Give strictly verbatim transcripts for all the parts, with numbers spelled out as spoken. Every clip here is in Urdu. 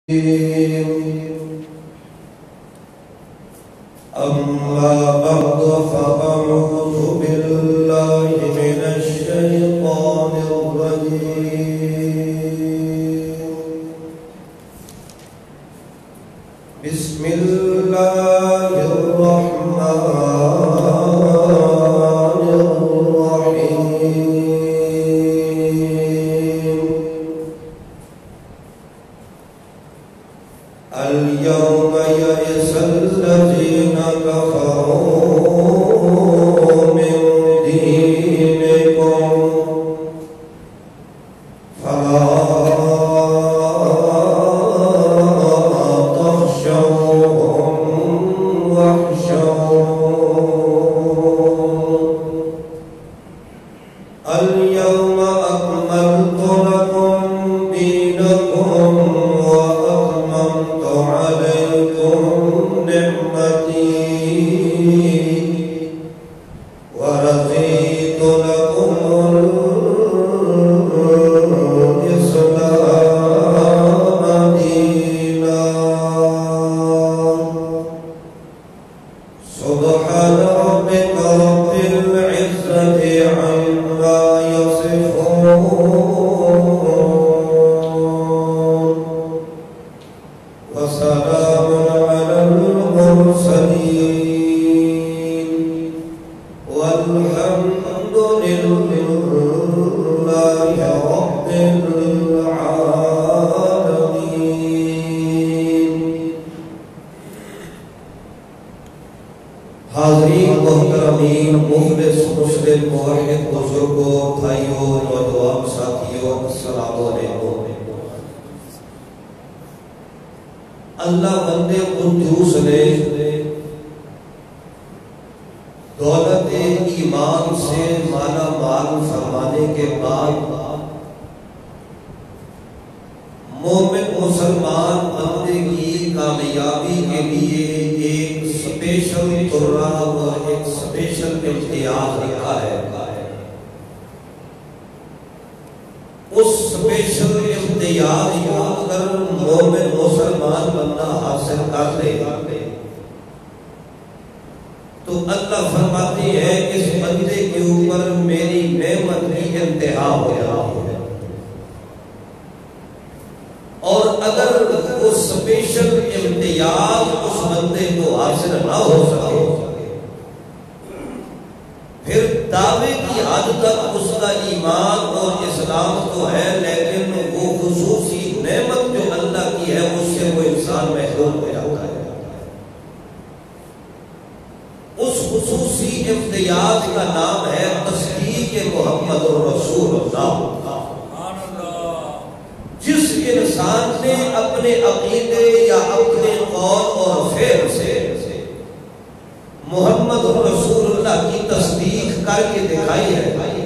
أما بعد فأعوذ بالله من الشيطان الرجيم. بسم الله الرحمن الرحيم. اليوم يئس الذين كفروا من دينكم فلا تخشوهم واخشون. اليوم أكملت لكم دينكم وأتممت عليكم نعمتي ورضيت لكم الإسلام دينا. سبحان ربك رب العزة عما يصفون وسلام على المرسلين والحمد لله رب العالمين. حاضرین محترمین، مخلص مسلم موحد بزرگوں، بھائیوں، نوجوان ساتھیوں، السلام علیکم۔ اللہ بندے قدوس نے دولت ایمان سے مالا مال فرمانے کے بعد مومن مسلمان بندے کی کامیابی کے لیے ایک سپیشل قرآن اور ایک سپیشل امتیاز رکھا ہے۔ اس سپیشل امتیاز کو اگر مومن مسلمان بندہ حاصل کر لے تو اللہ فرماتی ہے اس بندے کے اوپر میری نعمت کی انتہا ہو جاتی ہے۔ اور اگر وہ سپیشل امتیاز اس بندے کو حاصل نہ ہو سکے پھر دعوے کی حد تک اس کا ایمان اور اسلام تو ہے، لیکن وہ خصوصی نعمت جو اللہ کی ہے اس سے وہ انسان محروم ہو جاتا ہے۔ اس خصوصی امتیاز کا نام ہے تصدیق محمد الرسول اللہ۔ جس انسان نے اپنے عقیدے یا اپنے قول اور فعل سے محمد رسول اللہ کی تصدیق کر کے دکھائی ہے،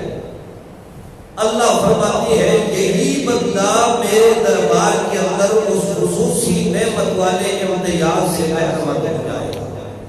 اللہ فرماتی ہے یہی بندہ میرے دربار کے اندر اس خصوصی نعمت والے امتیاز سے محروم ہو جائے گا۔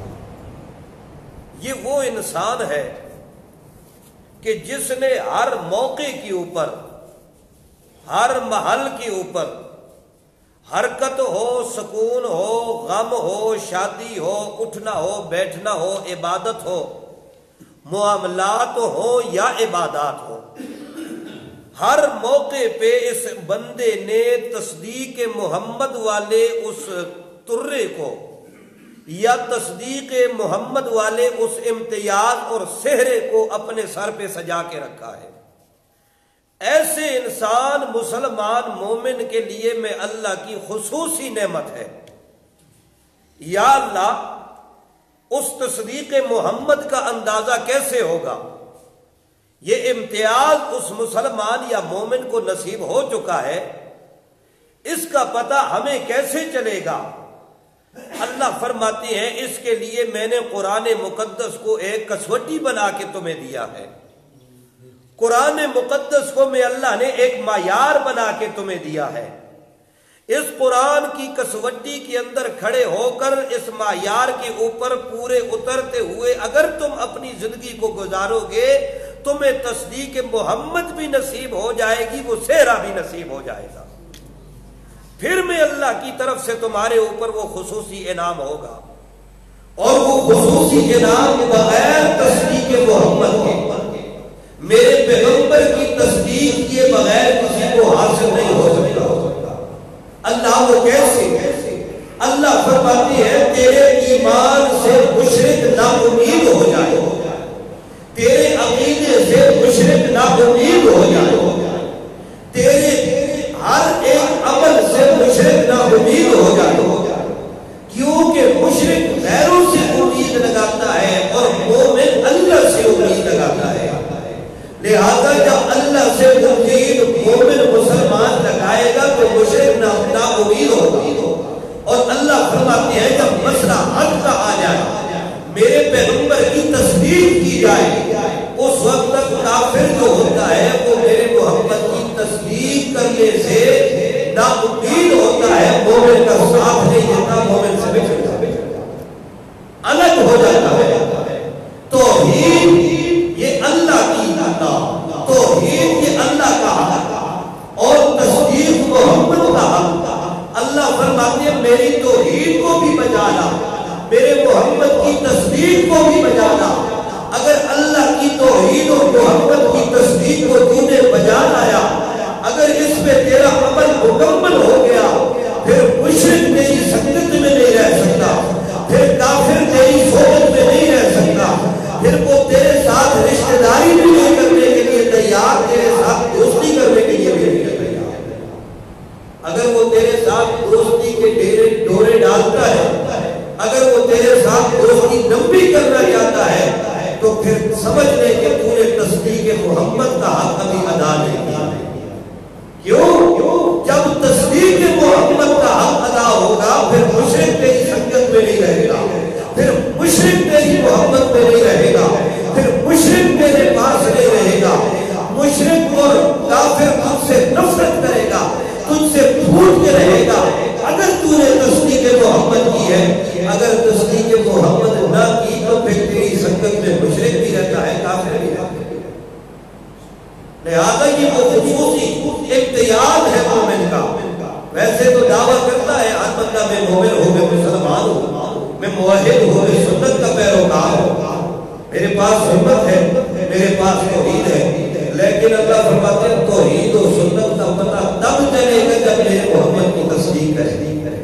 یہ وہ انسان ہے کہ جس نے ہر موقع کے اوپر، ہر محل کے اوپر حرکت ہو، سکون ہو، غم ہو، شادی ہو، اٹھنا ہو، بیٹھنا ہو، عبادت ہو، معاملات ہو یا عبادات ہو، ہر موقع پہ اس بندے نے تصدیق محمد والے اس ترے کو یا تصدیق محمد والے اس امتیاز اور سہرے کو اپنے سر پہ سجا کے رکھا ہے۔ ایسے انسان مسلمان مومن کے لیے میں اللہ کی خصوصی نعمت ہے۔ یا اللہ، اس تصدیق محمد کا اندازہ کیسے ہوگا؟ یہ امتیاز اس مسلمان یا مومن کو نصیب ہو چکا ہے، اس کا پتہ ہمیں کیسے چلے گا؟ اللہ فرماتی ہے اس کے لیے میں نے قرآن مقدس کو ایک کسوٹی بنا کے تمہیں دیا ہے۔ قرآن مقدس کو میں اللہ نے ایک معیار بنا کے تمہیں دیا ہے۔ اس قرآن کی کسوٹی کے اندر کھڑے ہو کر اس معیار کے اوپر پورے اترتے ہوئے اگر تم اپنی زندگی کو گزارو گے تمہیں تصدیق محمد بھی نصیب ہو جائے گی، وہ سہرا بھی نصیب ہو جائے گا۔ پھر میں اللہ کی طرف سے تمہارے اوپر وہ خصوصی انعام ہوگا، اور وہ خصوصی انعام بغیر تصدیق محمد کے، میرے پیغمبر کی تصدیق کیے بغیر کسی کو حاصل نہیں ہو سکتا۔ اللہ وہ کیسے؟ اللہ فرماتی ہے تیرے ایمان سے مشرک نا امید ہو جائے، تیرے عقیدے سے مشرک نا امید ہو جائے، تیرے ہر ایک عمل سے مشرک نا امید ہو جائے، کیونکہ مشرک غیروں سے امید لگاتا ہے اور مومن اللہ سے امید لگاتا ہے۔ لہذا جب اللہ سے امید مومن مسلمان لگائے گا تو مشرک نا امید ہوگا، اور اللہ فرماتے ہیں جب مسئلہ حق کا آ جائے، میرے پیغمبر کی تصدیق کی جائے، اس وقت تک کافر جو ہوتا ہے وہ میرے محمد کی تصدیق کرنے سے نا امید ہوتا ہے، مومن کا ساتھ نہیں دیتا، مومن سے بچ جاتا ہے، الگ ہو جاتا ہے۔ توحید یہ اللہ کی عطا، توحید یہ اللہ کا حق، اور تصدیق محمد کا حق۔ اللہ فرماتے ہیں میری توحید کو بھی بجا لا، میرے محمد کی تصدیق کو بھی بجا لا۔ اگر اللہ کی توحید اور محمد کی تصدیق کو تو نے بجا لایا، اگر اس پہ تیرا عمل مکمل ہو گیا، پھر مشرک تیری سنگت میں نہیں رہ سکتا، پھر کافر تیری صحبت میں نہیں رہ سکتا، پھر وہ تیرے ساتھ رشتہ داری بھی نہیں کرنے کے لیے تیار، تیرے ساتھ دوستی کرنے کے لیے بھی نہیں تیار۔ اگر وہ تیرے ساتھ دوستی کے ڈیرے ڈورے ڈالتا ہے، اگر وہ تیرے ساتھ دوستی لمبی کرنا چاہتا ہے، تو پھر سمجھ لے کہ تو نے تصدیق محمد کا حق ابھی ادا نہیں کیا۔ کیوں؟ جب تصدیق محمد کا حق ادا ہوگا پھر مشرک تیری سنگت میں نہیں رہے گا، پھر مشرک تیری محبت میں نہیں رہے گا، پھر مشرک تیرے پاس نہیں رہے گا، مشرک اور کافر تجھ سے نفرت کرے گا، تجھ سے پھوٹ کے رہے گا۔ اگر تو نے تصدیق محمد کی ہے، اگر تصدیق محمد نہ کی تو پھر تیری سنگت میں مشرک بھی رہتا ہے، کافر بھی رہتا ہے۔ لہذا یہ وہ خصوصی امتیاز ہے مومن کا۔ ویسے تو دعویٰ کرتا ہے ہر بندہ میں مومن ہو، میں مسلمان ہوں، میں موحد ہوں، میں سنت کا پیروکار ہوں، میرے پاس سنت ہے، میرے پاس توحید ہے، لیکن اللہ فرماتے ہیں توحید و سنت کا پتہ تب چلے گا جب میرے محمد کی تصدیق کرے،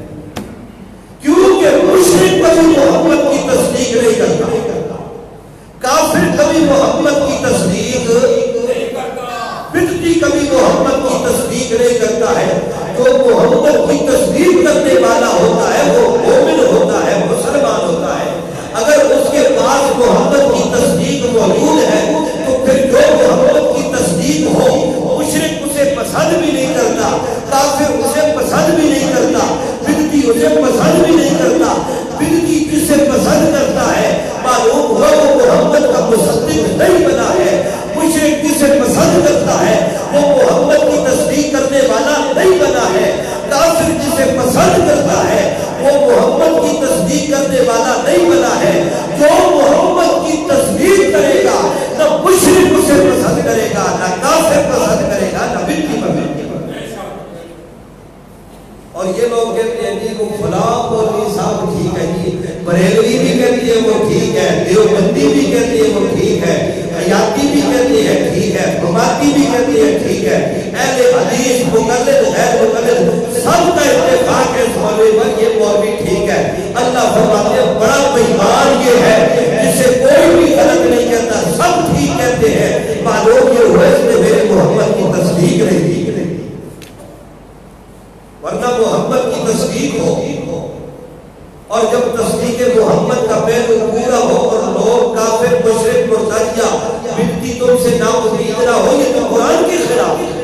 کیونکہ مشرک کبھی محمد کی تصدیق نہیں کرتا، کافر کبھی محمد کی تصدیق نہیں کرتا، بدعتی کبھی محمد کی تصدیق نہیں کرتا ہے۔ جو محمد کی تصدیق کرنے والا ہوتا ہے وہ مومن ہوتا ہے، مسلمان ہوتا ہے۔ اگر اس کے پاس محمد کی تصدیق موجود ہے تو پھر جو محمد کی تصدیق ہو، مشرک اسے پسند بھی نہیں کرتا، کافر اسے پسند بھی نہیں کرتا، بدعتی اسے پسند بھی نہیں کرتا۔ بدعتی جسے پسند کرتا ہے معلوم ہوا وہ محمد کا مصدق نہیں بنا ہے، مشرک جسے پسند کرتا ہے وہ محمد کی تصدیق کرنے والا نہیں بنا ہے، کافر جسے پسند کرتا ہے وہ محمد کی تصدیق کرنے والا نہیں بنا ہے۔ جو محمد کی تصدیق کرے گا نہ مشرک اسے پسند کرے گا، نہ کافر پسند کرے گا، نہ بدعتی پسند کرے گا۔ اور یہ لوگ کہتے ہیں جی وہ فلاں مولوی صاحب ٹھیک ہے جی، بریلوی بھی کہتی ہے وہ ٹھیک ہے، دیوبندی بھی کہتی ہے وہ ٹھیک ہے، حیاتی بھی کہتی ہے ٹھیک ہے، حماتی بھی کہتی ہے ٹھیک ہے، اہل حدیث مقلد غیر مقلد سب کا اتفاق ہے اس مولوی پر، یہ مولوی ٹھیک ہے۔ اللہ فرماتے ہیں بڑا بیمان یہ ہے جسے کوئی بھی غلط نہیں کہتا، سب ٹھیک کہتے ہیں، معلوم یہ ہوا اس نے میرے محمد کی تصدیق نہیں کی، ورنہ محمد کی تصدیق ہو، اور جب تصدیق محمد کا پہلو پورا ہو اور لوگ کافر مشرک مرتدیہ بدعتی تم سے نا امید نہ ہو، یہ تو قرآن کے خلاف ہے۔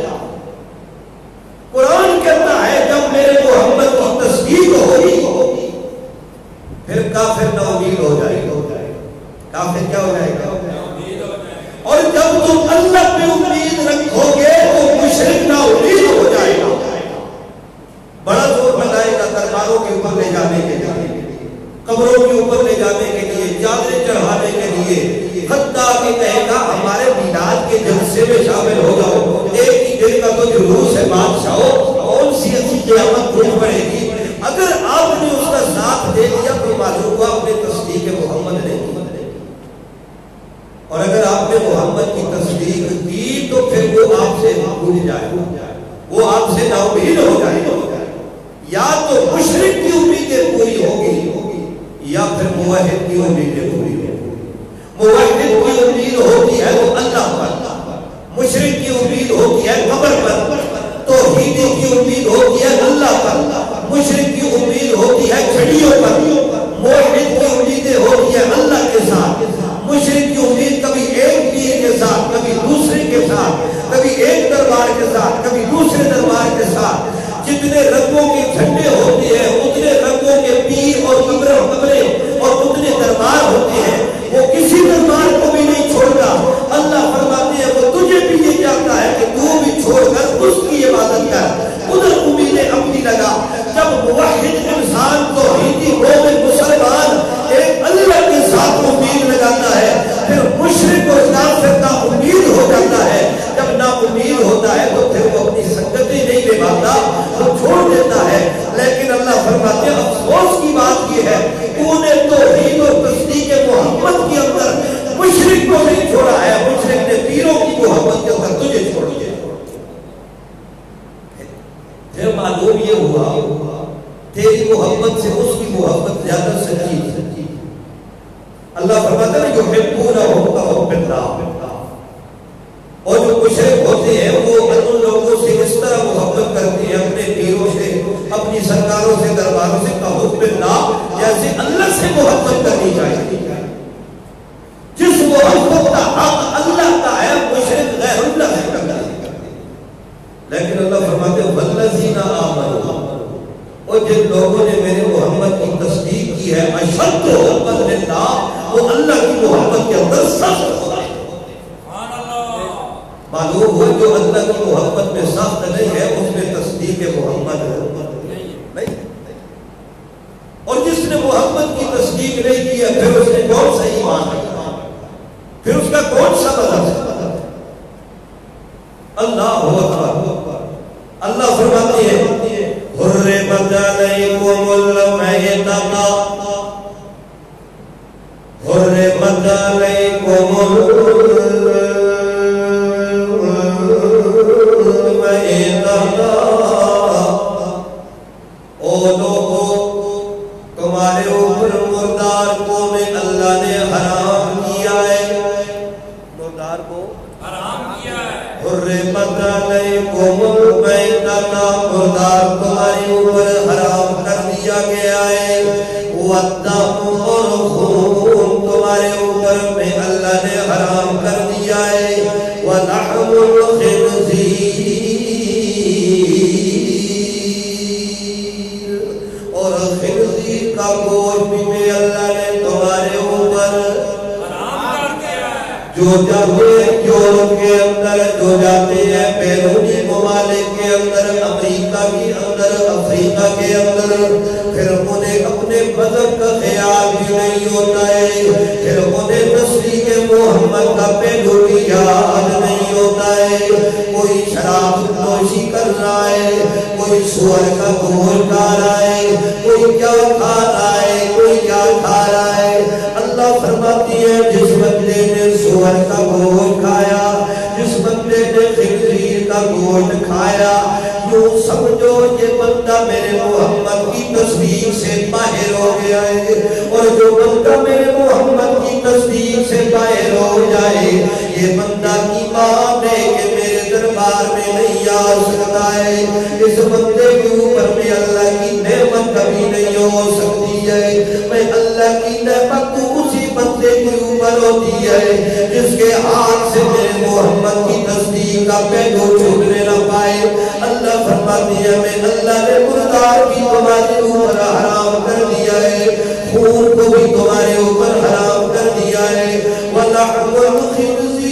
قرآن کہتا ہے جب میرے محمد کی تصدیق ہوگی پھر کافر نا امید ہو جائے گا، کافر کیا ہو جائے گا؟ اور جب تم اللہ پہ امید رکھو گے تو مشرک نا امید ہو جائے گا، بڑا زور لگائے گا درباروں کے اوپر لے جانے کے لیے، قبروں کے اوپر لے جانے کے لیے، چادریں چڑھانے کے لیے، حتیٰ کہ کہے گا ہمارے میلاد کے جلسے میں شامل ہو جاؤ، ایک ہی دن کا تو جلوس ہے بادشاہو، کون سی ایسی قیامت جھوٹ پڑے گی. اگر آپ نے اس کا ساتھ دے دیا تو معلوم ہوا آپ نے تصدیق محمد نہیں کی. اور اگر آپ نے محمد کی تصدیق کی تو پھر وہ آپ سے بھول جائے, وہ آپ سے نا امید ہو جائے. یا تو مشرک کی امیدیں پوری ہوگی یا پھر موحد کی امیدیں پوری ہوگی. موحد کی امید ہوتی ہے وہ اللہ پر, مشرک کی امید ہوتی ہے قبر پر, توحیدی کی امید ہوتی ہے اللہ پر, مشرک کی امید ہوتی ہے چھڑیوں پر, موحد کی امیدیں ہوتی ہے اللہ کے ساتھ. مشرک کی امید کبھی ایک پیر کے ساتھ, کبھی دوسرے کے ساتھ, کبھی ایک دربار کے ساتھ, کبھی دوسرے دربار کے ساتھ. جتنے رنگوں کے جھنڈے ہوتے ہیں اتنے رنگوں کے پیر اور قبریں قبریں اور اتنے دربار ہوتے ہیں. وہ کسی دربار کو بھی نہیں چھوڑتا. اللہ فرماتے ہیں وہ تجھے بھی یہ چاہتا ہے کہ تو بھی چھوڑ کر اس کی عبادت کر, ادھر امیدیں اپنی لگا. جب موحد انسان توحیدی مومن مسلمان ایک اللہ کے ساتھ امید لگاتا ہے پھر مشرک اور کافر نا امید ہو جاتا ہے. جب نا امید ہوتا ہے تو پھر وہ اپنی سنگتیں نہیں نبھاتا, وہ چھوڑ دیتا ہے. لیکن اللہ فرماتے ہیں افسوس کی بات یہ ہے تو نے توحید اور تصدیق محمد کے اندر مشرک کو نہیں چھوڑا ہے, مشرک نے پیروں کی محبت کے اندر تجھے چھوڑ دیا. پھر معلوم یہ ہوا تیری محبت سے اس کی محبت زیادہ سچی ہے. اللہ فرماتا ہے یحبونہم کحب اللہ, اور جو مشرک ہوتے ہیں وہ ان لوگوں سے اس طرح محبت کرتے ہیں اپنے پیروں سے, اپنی سرکاروں سے, درباروں سے, کحب اللہ, جیسے اللہ سے محبت کرنی چاہیے. جس محبت کا حق اللہ کا ہے مشرک غیر اللہ سے کرتا ہے. لیکن اللہ فرماتے ہیں والذین آمنوا, اور جن لوگوں نے میرے محمد کی تصدیق کی ہے اشد حبا للہ, وہ اللہ کی محبت کے اندر سخت ہوتا ہے. معلوم ہو جو اللہ کی محبت میں سخت نہیں ہے اس میں تصدیق محمد نہیں. اور جس نے محمد کی تصدیق نہیں کی ہے پھر اس نے کون سا ایمان رکھا, پھر اس کا کون سا مذہب ہے. اللہ اکبر. اللہ فرماتے ہیں حرمت علیکم المیتۃ, حرمت علیکم المیتۃ, او لوگو تمہارے اوپر مردار کو میں اللہ نے حرام کیا ہے, مردار کو حرام کیا ہے. حرمت علیکم المیتۃ, مردار تمہارے اوپر حرام کر دیا گیا ہے. والدم, اور خون تمہارے اوپر میں اللہ نے حرام کر دیا ہے. ولحم الخنزیر, اور خنزیر کا گوشت بھی میں اللہ نے تمہارے اوپر حرام کر دیا ہے. جو جاتے ہیں یورپ کے اندر, جو جاتے ہیں بیرونی ممالک کے اندر, امریکہ کے اندر, افریقہ کے اندر, پھر انہیں اپنے مذہب کا خیال بھی نہیں ہوتا ہے, پھر انہیں تصدیق محمد کا پہلو بھی یاد نہیں ہوتا ہے. کوئی شراب نوشی کر رہا ہے, کوئی سور کا گوشت کھا رہا ہے, کوئی کیا کھا رہا ہے, کوئی کیا کھا رہا ہے. اللہ فرماتی ہے جس بندے نے سور کا گوشت کھایا, جس بندے نے خنزیر کا گوشت کھایا, یوں سمجھو یہ بندہ میرے محمد کی تصدیق سے باہر ہو گیا ہے. اور جو بندہ میرے محمد کی تصدیق سے باہر ہو جائے یہ بندہ ایمان ہے کہ میرے دربار میں نہیں آ سکتا ہے. اس بندے کے اوپر میں اللہ کی نعمت کبھی نہیں ہو سکتی ہے. میں اللہ کی نعمت تو اسی بندے کے اوپر ہوتی ہے جس کے ہاتھ سے میرے محمد کی تصدیق کا پہلو چھوٹنے نہ پائے. اللہ فرماتی ہے میں اللہ نے مردار بھی تمہارے اوپر حرام کر دیا ہے, خون کو بھی تمہارے اوپر حرام کر دیا ہے. وَلَحْمُ الْخِنْزِيرِ,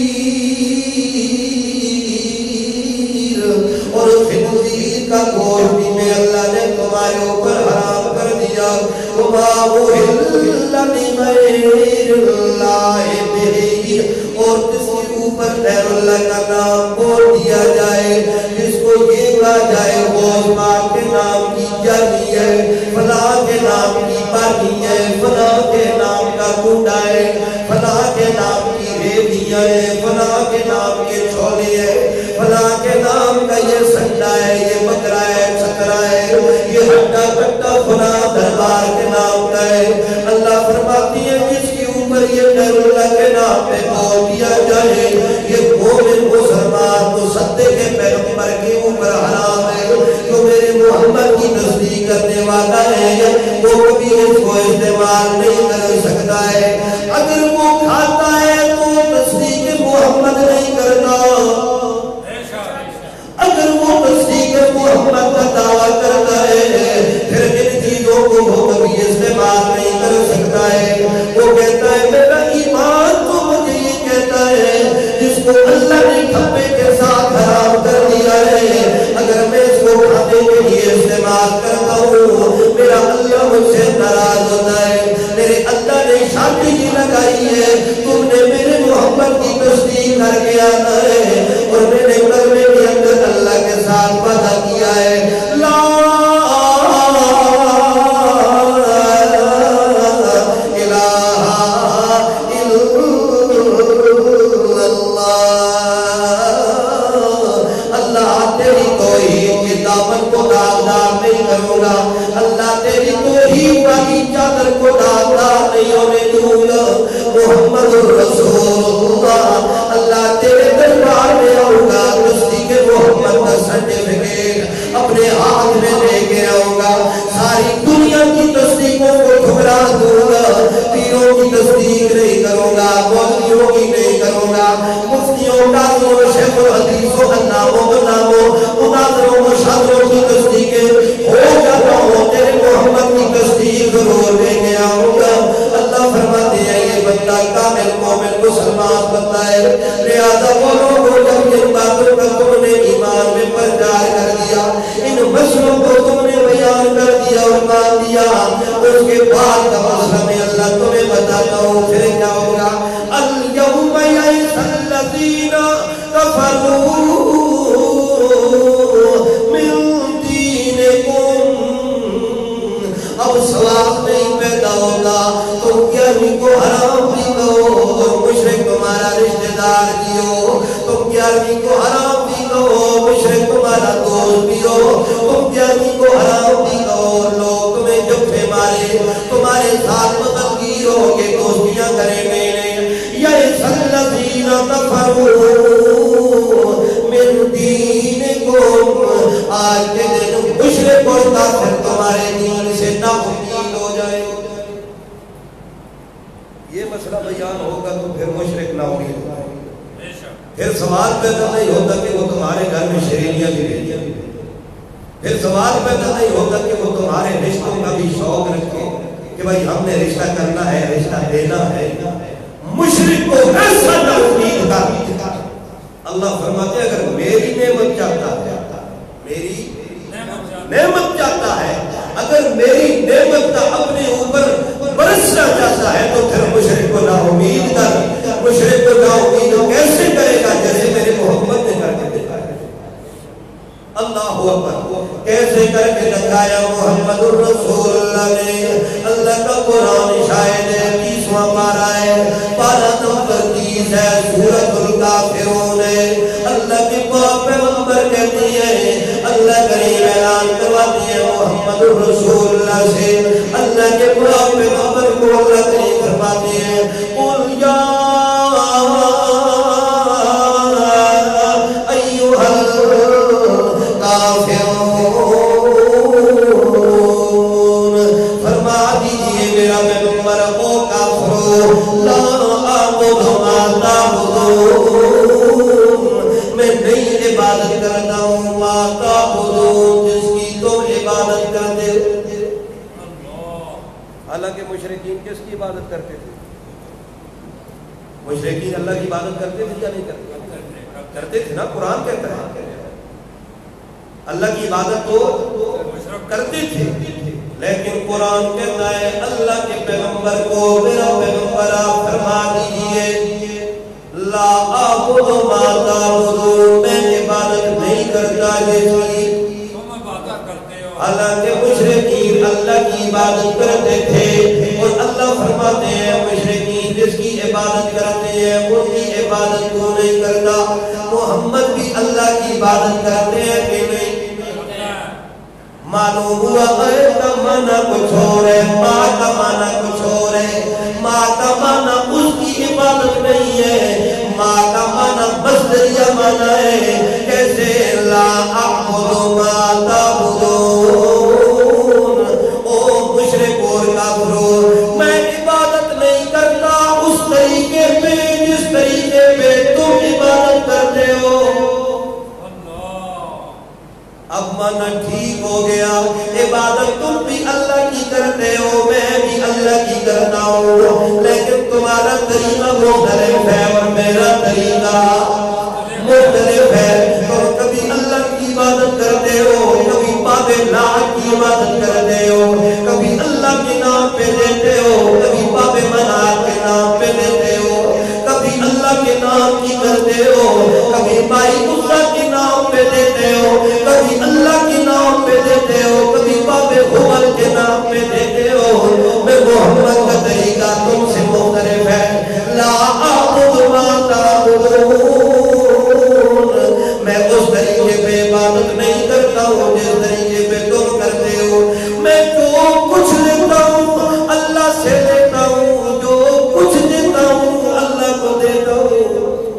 اور خنزیر کا گوشت بھی میں اللہ نے تمہارے اوپر حرام کر دیا. وَمَا أُحِلَّ لِغَيْرِ اللَّهِ بِهِ, اور کسی اوپر غیر اللہ کا نام بول دیا جائے، جس کو یہ کہا جائے وہ پاک کے نام کی جانی ہے، فلاں کے نام کی پانی ہے، فلاں کے نام کا کنڈا ہے، فلاں کے نام کی ریڑھیاں ہیں، فلاں کے نام کے چھولے ہیں، فلاں کے نام کا یہ سنڈا ہے، یہ بکرا ہے، چھکرا ہے، یہ ہٹا کٹا فلاں دربار کے نام کا ہے۔ اللہ فرماتی ہے جس کے اوپر یہ غیر اللہ کے نام پہ بول دیا جائے، یہ مومن مسلمان تو صدے کے پیغمبر کے اوپر حرام ہے، جو میرے محمد کی تصدیق کرنے والا ہے وہ کبھی اس کو استعمال نہیں کر سکتا ہے۔ اگر وہ کھاتا ہے تو تصدیق محمد نہیں کرتا، اگر وہ تصدیق محمد کا دعویٰ کرتا ہے پھر ان چیزوں کو وہ کبھی استعمال نہیں کر سکتا ہے۔ وہ کہتا ہے میرا ایمان تو مجھے یہ کہتا ہے جس کو اللہ نے کھپے کے ساتھ حرام کر دیا ہے، اگر میں اس کو کھانے کے لیے استعمال کرتا ہوں میرا اللہ مجھ سے ناراض ہوتا ہے۔ میرے اللہ نے شادی کی لگائی ہے، تم نے میرے محمد کی تصدیق کر کے آنا ہے، اور میں نے کلمے کے اندر اللہ کے ساتھ وعدہ کیا ہے لا اللہ تیری توحید والی چادر کو داغدار نہیں ہونے دوں گا، محمد رسول اللہ اللہ تیرے دربار میں آؤں گا، تصدیق محمد کا سرٹیفکیٹ اپنے ہاتھ میں لے کے آؤں گا، ساری دنیا کی تصدیقوں کو ٹھکرا دوں گا، پیروں کی تصدیق نہیں کروں گا، مولویوں کی نہیں کروں گا، مفتیوں قاضیوں شیخ الحدیثوں علاموں بناموں مناظروں مشاوروں کی تصدیقیں ہو جاتا ہوں، تیرے محمد کی تصدیق ضرور لے کے آؤں گا۔ اللہ فرماتے ہیں یہ بندہ کامل مومن مسلمان بندہ ہے، لہذا وہ لوگوں جب ان باتوں کا تم نے ایمان میں پرچار کر دیا، ان مسئلوں کو تم نے بیان کر دیا اور مان دیا، اس کے بعد کا مسئلہ میں اللہ تمہیں بتاتا ہوں پھر کیا ہوگا۔ اليوم یئس الذین کفروا اب سوال نہیں پیدا ہوگا تم گیارہویں کو حرام بھی کہو اور مشرک تمہارا رشتہ دار بھی ہو، تم گیارہویں کو حرام بھی کہو مشرک تمہارا دوست بھی ہو، تم گیارہویں کو حرام بھی کہو اور لوگ تمہیں جھوٹے مارے تمہارے ساتھ مددگیر ہو کے دوستیاں کریں میرے یئس الذین کفروا من دینکم، آج کے دن مشرک اور کافر تمہارے دین سے نہ امید ہو جائے۔ یہ مسئلہ بیان ہوگا تو پھر مشرک نہ امید ہو جائے، پھر سوال پیدا نہیں ہوتا کہ وہ تمہارے گھر میں شیرینیاں بھی رہتی، پھر سوال پیدا نہیں ہوتا کہ وہ تمہارے رشتوں کا بھی شوق رکھے کہ بھائی ہم نے رشتہ کرنا ہے رشتہ دینا ہے۔ مشرک کو ایسا نہ امید کا اللہ فرماتے ہیں اگر میری نعمت چاہتا ہے، میری نعمت چاہتا ہے، اگر میری نعمت کا اپنے اوپر برسنا چاہتا ہے تو پھر مشرک کو نا امید کر، مشرک کو نا امید کیسے کرے گا جیسے میرے محمد نے کر کے دکھایا۔ اللہ اکبر، کیسے کر کے دکھایا محمد الرسول اللہ نے۔ اللہ کا قرآن شاہد ہے، تیسواں پارہ ہے، پارہ نمبر تیس ہے، سورۃ الکافرون ہے۔ اللہ کے پاک پیغمبر کہتے ہیں، اللہ کریم اعلان کرواتے ہیں محمد الرسول اللہ سے، اللہ کے پاک پیغمبر کو اللہ کریم فرماتے ہیں قل یا ایھا الکافرون، فرما دیجئے میرا پیغمبر او کافرو لا اعبد ما تعبدون، میں نہیں عبادت کرتا ہوں ما تعبدون جس کی تم عبادت کرتے ہو۔ حالانکہ مشرکین کس کی عبادت کرتے تھے؟ مشرکین اللہ کی عبادت کرتے تھے یا نہیں کرتے؟ کرتے تھے نا، قرآن کہتا ہے اللہ کی عبادت تو کرتے تھے، لیکن قرآن کہتا ہے اللہ کے پیغمبر کو میرا پیغمبر آپ فرما دیجئے لا اعبد ما تعبدون، میں عبادت نہیں کرتا جس کی تم عبادت کرتے ہو۔ حالانکہ مشرکین اللہ کی عبادت کرتے تھے، اور اللہ فرماتے ہیں مشرکین جس کی عبادت کرتے ہیں ان کی عبادت کو نہیں کرتا۔ محمد بھی اللہ کی عبادت کرتے ہیں کہ نہیں؟ معلوم ہوا غیر کا معنی کچھ اور ہے، ماں کا معنی کچھ اور ہے۔ ماں کا معنی اس کی عبادت نہیں ہے، ماں کا معنی مصدریہ معنی ہے۔ کیسے؟ لا اعبد ما تعبدون، او مشرک اور کافروں، میں عبادت نہیں کرتا اس طریقے پہ جس طریقے پہ تم عبادت کرتے ہو۔ اب مانا ٹھیک ہو گیا، عبادت تم بھی اللہ کی کرتے ہو، میں بھی اللہ کی کرتا ہوں، لیکن تمہارا طریقہ مختلف ہے اور میرا طریقہ مختلف ہے۔ اور کبھی اللہ کی عبادت کرتے ہو، کبھی باب لات کی عبادت کرتے ہو، کبھی اللہ کے نام پہ دیتے ہو، کبھی باب منات کے نام پہ دیتے ہو، کبھی اللہ کے نام کی کرتے ہو، کبھی بائی عزا کے نام پہ دیتے ہو، کبھی اللہ کے نام پہ دیتے ہو، کبھی باب حبل کے نام پہ دیتے ہو۔ میں محمد کا طریقہ تم سے مختلف ہے۔ لا اعبد ما تعبدون، میں اس طریقے پہ عبادت نہیں کرتا ہوں جس طریقے پہ تم کرتے ہو۔ میں جو کچھ لیتا ہوں اللہ سے لیتا ہوں، جو کچھ دیتا ہوں اللہ کو دیتا ہوں۔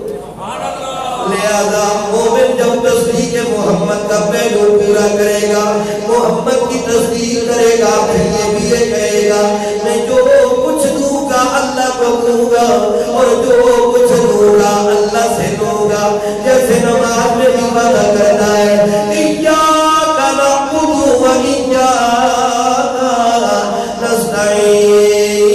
لہذا مومن جب تصدیق محمد کا پہلو پورا کرے گا، محمد کی تصدیق کرے گا، پھر یہ بھی یہ کہے گا میں جو کچھ دوں گا اللہ کو دوں گا، اور جو کچھ دوں گا اللہ سے دوں گا۔ جیسے نماز میں بھی وعدہ کرتا ہے ایاک نعبد و ایاک نستعین،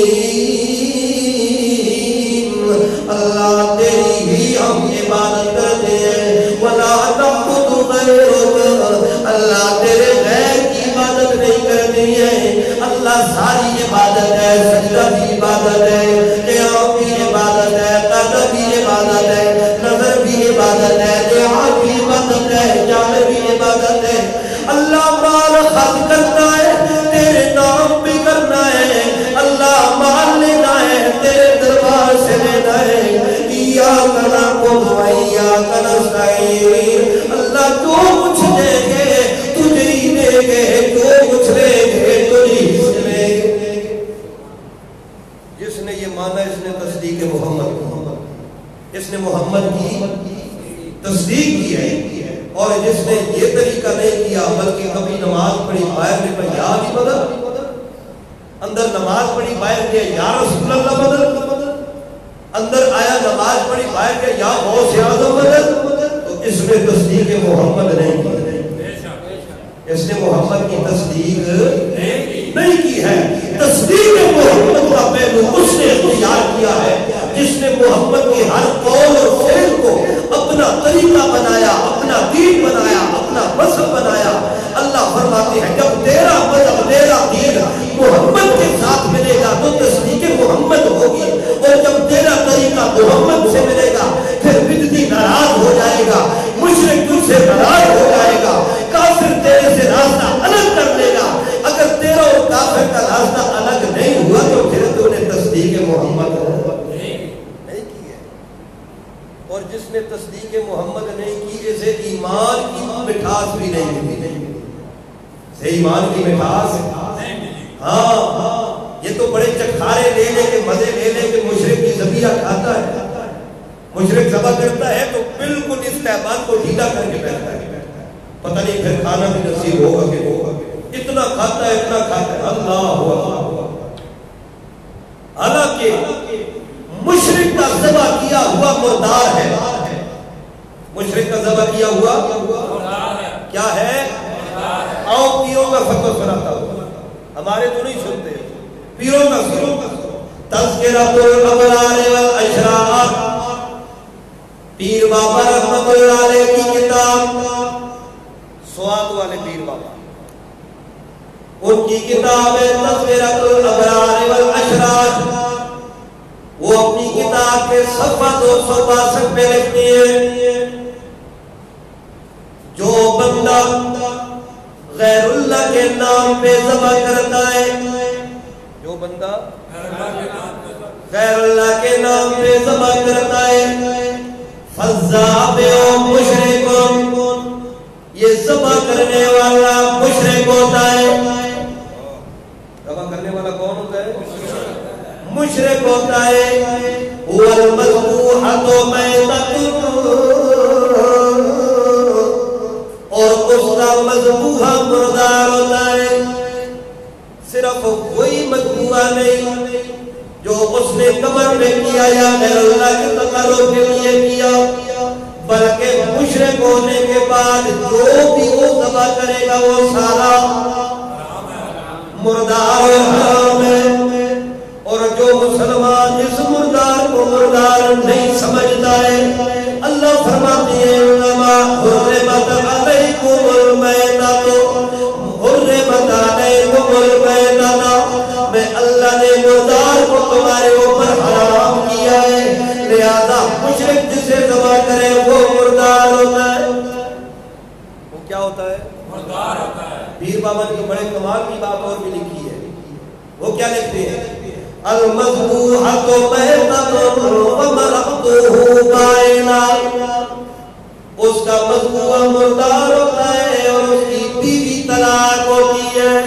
اللہ تیری ہی ہم عبادت کرتے ہیں، ولا نعبد غیرک، اللہ تیرے غیر کی عبادت نہیں کرتے ہیں۔ اللہ ساری عبادت ہے، سجدہ بھی عبادت ہے، قیام بھی عبادت ہے، قدر بھی عبادت ہے، نظر بھی عبادت ہے، لحاظ بھی عبادت ہے، جامع بھی عبادت ہے۔ اللہ مال خرچ کرنا ہے، تیرے نام بھی کرنا ہے، اللہ مال لینا ہے، تیرے دربار سے لینا ہے۔ ایاک نعبد و ایاک نستعین، اللہ جو کچھ دے گے تجھے ہی دے گے، جو کچھ لے گے تجھے ہی لے گے۔ جس نے یہ مانا اس نے تصدیق محمد کی، اس نے محمد کی تصدیق کی ہے، اور جس نے یہ طریقہ نہیں کیا بلکہ کبھی نماز پڑھی باہر نے کہا یا بھی بدل، اندر نماز پڑھی باہر کے یا رسول اللہ بدل، اندر آیا نماز پڑھی باہر کے یا غوث اعظم بدل، تو اس نے تصدیق محمد نہیں کی، اس نے محمد کی تصدیق نہیں کی ہے۔ تصدیق محمد کا پہلو اس نے اختیار کیا ہے جس نے محمد کی ہر قول اور فعل کو اپنا طریقہ بنایا، اپنا دین بنایا، اپنا مذہب بنایا۔ اللہ فرماتے ہیں جب تیرا مذہب تیرا دین محمد کے ساتھ ملے گا تو تصدیق محمد ہوگی، اور جب تیرا طریقہ محمد سے ملے گا پھر بدعتی ناراض ہو جائے گا، مشرک تجھ سے ناراض ہو جائے گا، کافر تیرے سے راستہ الگ کر لے گا۔ اگر تیرا اور کافر کا راستہ الگ نہیں ہوا تو پھر تو نے تصدیق محمد نہیں کی ہے۔ اور جس نے تصدیق محمد نہیں کی اسے ایمان کی مٹھاس بھی نہیں ملی، اسے ایمان کی مٹھاس ہاں یہ تو بڑے چکھارے لے لے کے مزے لے لے کے مشرک کی ذبیحہ کھاتا ہے، مشرک ذبح کرتا ہے تو بالکل استحباب کو ڈھیلا کر کے بیٹھتا ہے، پتہ نہیں پھر کھانا بھی نصیب ہوگا کہ ہوگا، اتنا کھاتا ہے اتنا کھاتا ہے۔ اللہ ہوا حالانکہ مشرک کا ذبح کیا ہوا مردار ہے، مشرک کا ذبح کیا ہوا کیا ہے؟ آؤ پیروں کا فتویٰ سناتا ہوں، ہمارے تو نہیں سنتے، پیروں کا سنو۔ تذکرۃ الابرار والاشرار، پیر بابا رحمت اللہ علیہ کی کتاب، سوات والے پیر بابا، ان کی کتاب ہے تذکرۃ الابرار والاشرار۔ وہ اپنی کتاب کے صفحہ دو سو باسٹھ پہ لکھتی ہے جو بندہ غیر اللہ کے نام پہ ذبح کرتا ہے، جو بندہ غیر اللہ کے نام پہ ذبح کرتا ہے فَالذَّابِعُ مُشْرِكٌ، یہ ذبح کرنے والا مشرک ہوتا ہے۔ ذبح کرنے والا کون ہوتا ہے؟ مشرک ہوتا ہے۔ وَالْمَذْبُوحَةُ مَيْتَةٌ، اور اس کا مذبوحہ مردار ہوتا ہے۔ صرف وہی مذبوحہ نہیں جو اس نے قبر میں کیا یا غیر اللہ کے تقرب کے لیے کیا، بلکہ مشرک ہونے کے بعد جو بھی وہ ذبح کرے گا وہ سارا مردار و حرام ہے۔ اور جو مسلمان اس مردار کو مردار نہیں سمجھتا ہے، اللہ فرماتے ہیں انما حرمت علیکم المیتۃ، حرمت علیکم المیتۃ، میں اللہ نے مردار کو تمہارے اوپر حرام کیا ہے، لہذا مشرک جسے ذبح کرے وہ مردار ہوتا ہے۔ وہ کیا ہوتا ہے؟ مردار ہوتا ہے۔ پیر بابا کی بڑے کمال کی بات اور بھی لکھی ہے، وہ کیا لکھتے ہیں؟ المذبوحۃ میتۃ ومرأتہ بائنہ، اس کا مذبوحہ مردار ہوتا ہے اور اس کی بیوی طلاق ہوتی ہے۔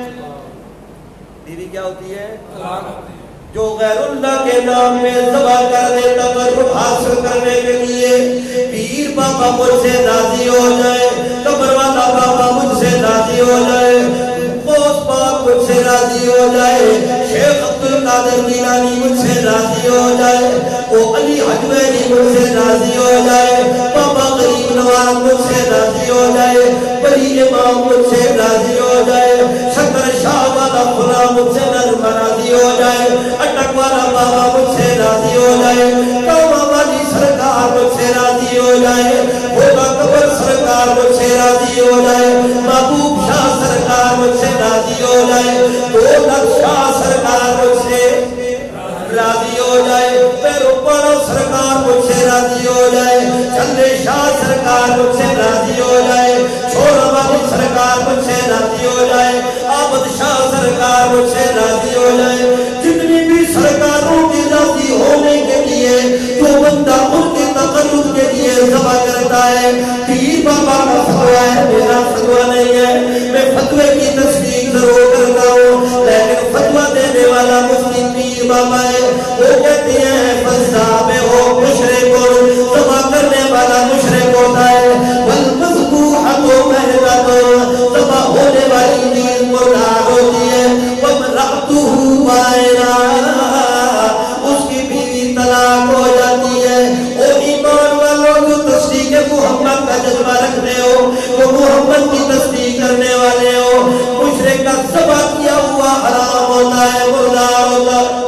بیوی کیا ہوتی ہے؟ طلاق ہوتی ہے۔ جو غیر اللہ کے نام میں ذبح کر دے تقرب حاصل کرنے کے لیے، پیر بابا مجھ سے راضی ہو جائے، قبر والا بابا مجھ سے راضی ہو جائے، غوث پاک مجھ سے راضی ہو جائے، شیخ عبدالقادر جیلانی مجھ سے راضی ہو جائے، وہ علی حجویری مجھ سے راضی ہو جائے، بابا غریب نواز مجھ سے راضی ہو جائے، بڑی امام مجھ سے راضی ہو جائے، شکر شاہ والا فلاں مجھ سے نظم راضی ہو جائے، اٹک والا بابا مجھ سے راضی ہو جائے، کاما والی سرکار مجھ سے راضی ہو جائے، بھولا قبر سرکار مجھ سے راضی ہو جائے، محبوب شاہ سرکار مجھ سے راضی ہو جائے، دولت شاہ سرکار مجھ سے راضی ہو جائے، پیروپارا سرکار مجھ سے راضی ہو جائے، چلے شاہ سرکار مجھ سے راضی ہو جائے، چھوڑا والی سرکار مجھ سے راضی ہو جائے، آبد شاہ سرکار مجھ سے راضی ہو جائے۔ جتنی بھی سرکاروں کی راضی ہونے کے لیے جو بندہ ان کے تقرب کے لیے ذبح کرتا ہے، پیر بابا کا فتویٰ ہے، میرا فتویٰ نہیں ہے، میں فتوے کی تصدیق ضرور کرتا ہوں، لیکن فتویٰ دینے والا مفتی پیر بابا ہے، وہ کہتے ہیں فَالذَّابِعُ مُشْرِكٌ، ذبح کرنے والا مشرک ہوتا ہے، وَالْمَذْبُوحَةُ مَيْتَةٌ، ذبح ہونے والی چیز مردار ہوتی ہے، وَامْرَأَتُهُ بَائِنَةٌ، اس کی بیوی طلاق ہو جاتی ہے۔ اور ایمان والوں جو تصدیق محمد کا جذبہ رکھتے ہو، جو محمد کی تصدیق کرنے والے ہو، مشرک کا ذبح کیا ہوا حرام ہوتا ہے، مردار ہوتا ہے۔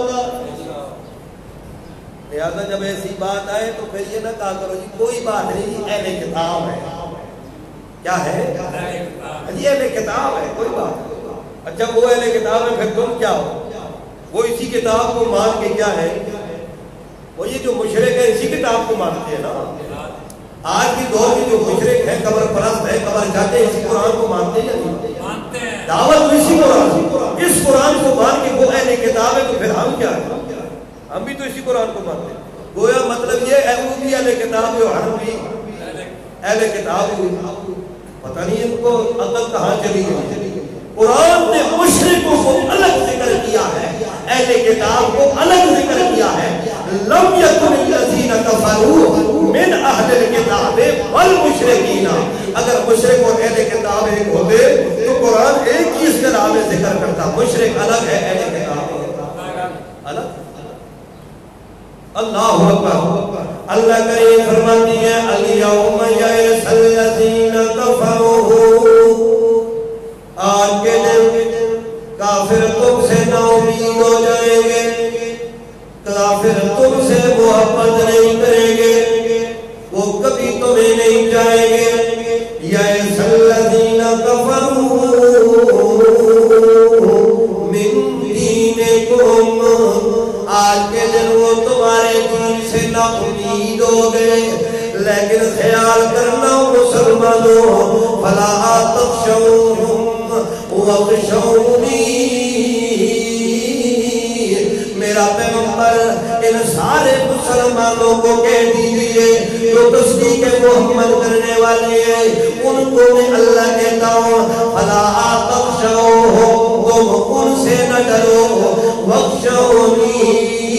لہذا جب ایسی بات آئے تو پھر یہ نہ کہا کرو جی کوئی بات نہیں جی اہل کتاب ہے، کیا ہے؟ جی اہل کتاب ہے، کوئی بات نہیں۔ اچھا وہ اہل کتاب ہے پھر تم کیا ہو؟ وہ اسی کتاب کو مان کے کیا ہے؟ وہ یہ جو مشرک ہے اسی کتاب کو مانتے ہیں نا۔ آج کی دور کی جو مشرک ہے، قبر پرست ہے، قبر جاتے ہیں، اسی قرآن کو مانتے ہیں یا نہیں مانتے ہیں؟ دعوت اسی قرآن، اس قرآن کو مان کے وہ اہل کتاب ہے تو پھر ہم کیا ہے؟ ہم بھی تو اسی قرآن کو مانتے ہیں۔ گویا مطلب یہ ہے وہ بھی اہل کتاب ہے، ہم بھی اہل کتاب ہوئی، پتہ نہیں ان کو عقل کہاں چلی گئی۔ قرآن نے مشرکوں کو الگ ذکر کیا ہے، اہل کتاب کو الگ ذکر کیا ہے۔ لم یکن الذین کفروا من اہل الکتاب والمشرکین، اگر مشرک اور اہل کتاب ایک ہوتے تو قرآن ایک ہی اصطلاح میں ذکر کرتا، مشرک الگ ہے، اہل کتاب الگ۔ اللہ اکبر۔ اللہ کریم فرماتی ہے الیوم یئس الذین کفروا، آج کے دن کافر تم سے نا امید ہو جائیں گے، کافر تم سے محبت نہیں کریں گے، وہ کبھی تمہیں نہیں جائیں گے۔ یئس الذین کفروا من دینکم، آج کے دن وہ تم مسلمانوں کو کہہ دیجئے جو تصدیق محمد کرنے والے ہیں ان کو میں اللہ کہتا ہوں فلا تخشوهم تم ان سے نہ ڈرو واخشونی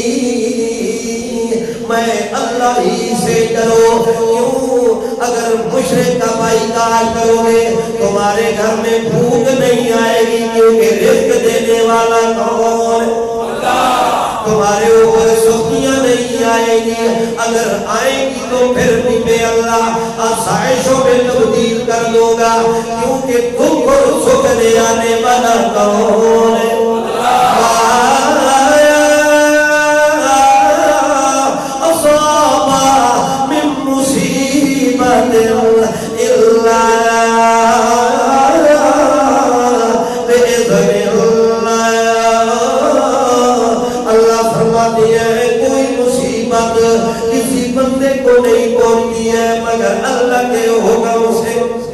میں اللہ ہی سے ڈرو کیوں اگر مشرک کا بائیکاٹ کرو گے تمہارے گھر میں بھوک نہیں آئے گی کیونکہ رزق دینے والا کون اللہ تمہارے اوپر سختیاں نہیں آئے گی اگر آئیں گی تو پھر بھی میں اللہ آسائشوں میں تبدیل کر دوں گا کیونکہ تم کو رزق لے آنے والا کون ہے کسی بندے کو نہیں پہنچتی ہے مگر اللہ کے حکم سے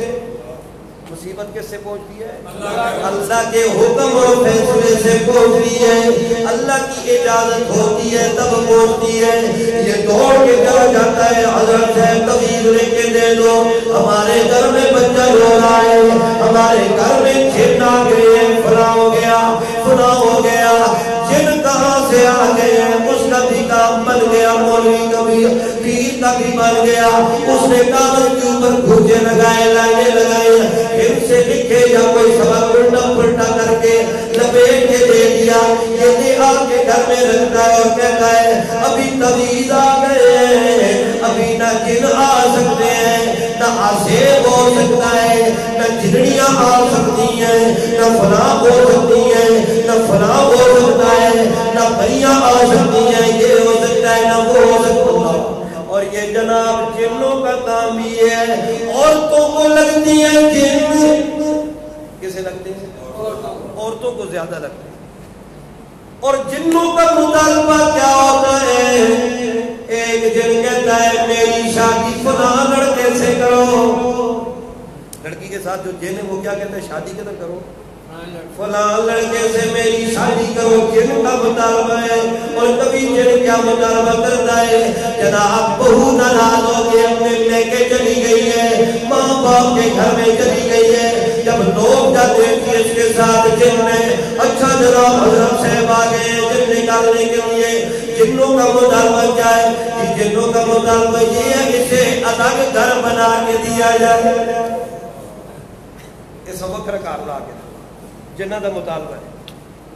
مصیبت کس سے پہنچتی ہے اللہ کے حکم اور فیصلے سے پہنچتی ہے اللہ کی اجازت ہوتی ہے تب پہنچتی ہے یہ دوڑ کے چلا جاتا ہے حضرت صاحب طویل لے کے دے دو ہمارے گھر میں بچہ رو رہا ہے ہمارے گھر میں جن آ گئے ہیں فلاں ہو گیا فلاں ہو گیا جن کہاں سے آ گئے ہیں اس کا بھی کام بن گیا مولوی کا بھی پیر کا بھی بن گیا اس نے کاغذ کے اوپر گھوجے لگائے لائنے لگائے پھر سے لکھے یا کوئی سبق الٹا پلٹا کر کے لپیٹ کے دے دیا یہ بھی آ کے گھر میں رکھتا ہے اور کہتا ہے ابھی تویز آ گئے ہیں ابھی نہ جن آ سکتے ہیں نہ عذاب ہو سکتا ہے نہ جنڑیاں آ سکتی ہیں نہ فلاں ہو سکتی ہیں نہ فلاں ہو سکتا ہے نہ پریاں آ سکتی ہیں یہ ہو سکتا ہے نہ وہ ہو سکتا ہے اور یہ جناب جنوں کا کام یہ ہے عورتوں کو لگتی ہے جن کسے لگتے ہیں عورتوں کو زیادہ لگتے ہیں اور جنوں کا مطالبہ کیا ہوتا ہے ایک جن کہتا ہے میری شادی فلاں لڑکے سے کرو لڑکی کے ساتھ جو جن ہے وہ کیا کہتا ہے شادی کدھر کرو فلاں لڑکے سے میری شادی کرو جن کا مطالبہ ہے اور کبھی جن کیا مطالبہ کرتا ہے جناب بہو ناراض ہو کے اپنے لے کے چلی گئی ہے ماں باپ کے گھر میں چلی گئی ہے جب لوگ جاتے ہیں اس کے ساتھ جن میں اچھا جناب حضرت صاحب آ گئے جن نکالنے کے لیے جنوں کا مطالبہ کیا ہے کہ جنوں کا مطالبہ یہ ہے اسے الگ گھر بنا کے دیا جائے اس وقت کار لا کے جنہ کا مطالبہ ہے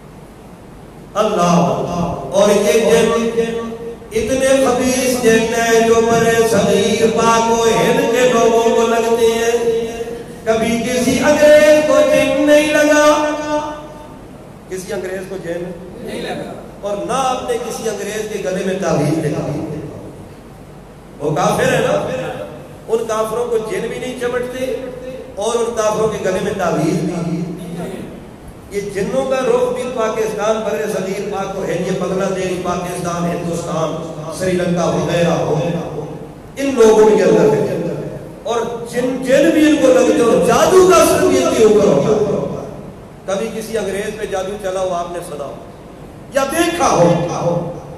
اللہ اور یہ جن اتنے خبیث جن ہیں جو بڑے صغیر پاک و ہند کے لوگوں کو لگتے ہیں کبھی کسی انگریز کو جن نہیں لگا کسی انگریز کو جن نہیں لگا اور نہ آپ نے کسی انگریز کے گلے میں تعویذ لگا وہ کافر ہے نا ان کافروں کو جن بھی نہیں چمٹتے اور ان کافروں کے گلے میں تعویذ بھی یہ جنوں کا رخ بھی پاکستان بر صغیر پاک و ہند یہ بنگلہ دیش پاکستان ہندوستان سری لنکا وغیرہ ہو ان لوگوں کے اندر ہے اور جن جن بھی ان کو لگتے اور جادو کا اثر بھی ان کے اوپر ہوگا کبھی کسی انگریز پہ جادو چلا ہو آپ نے سنا ہو یا دیکھا ہو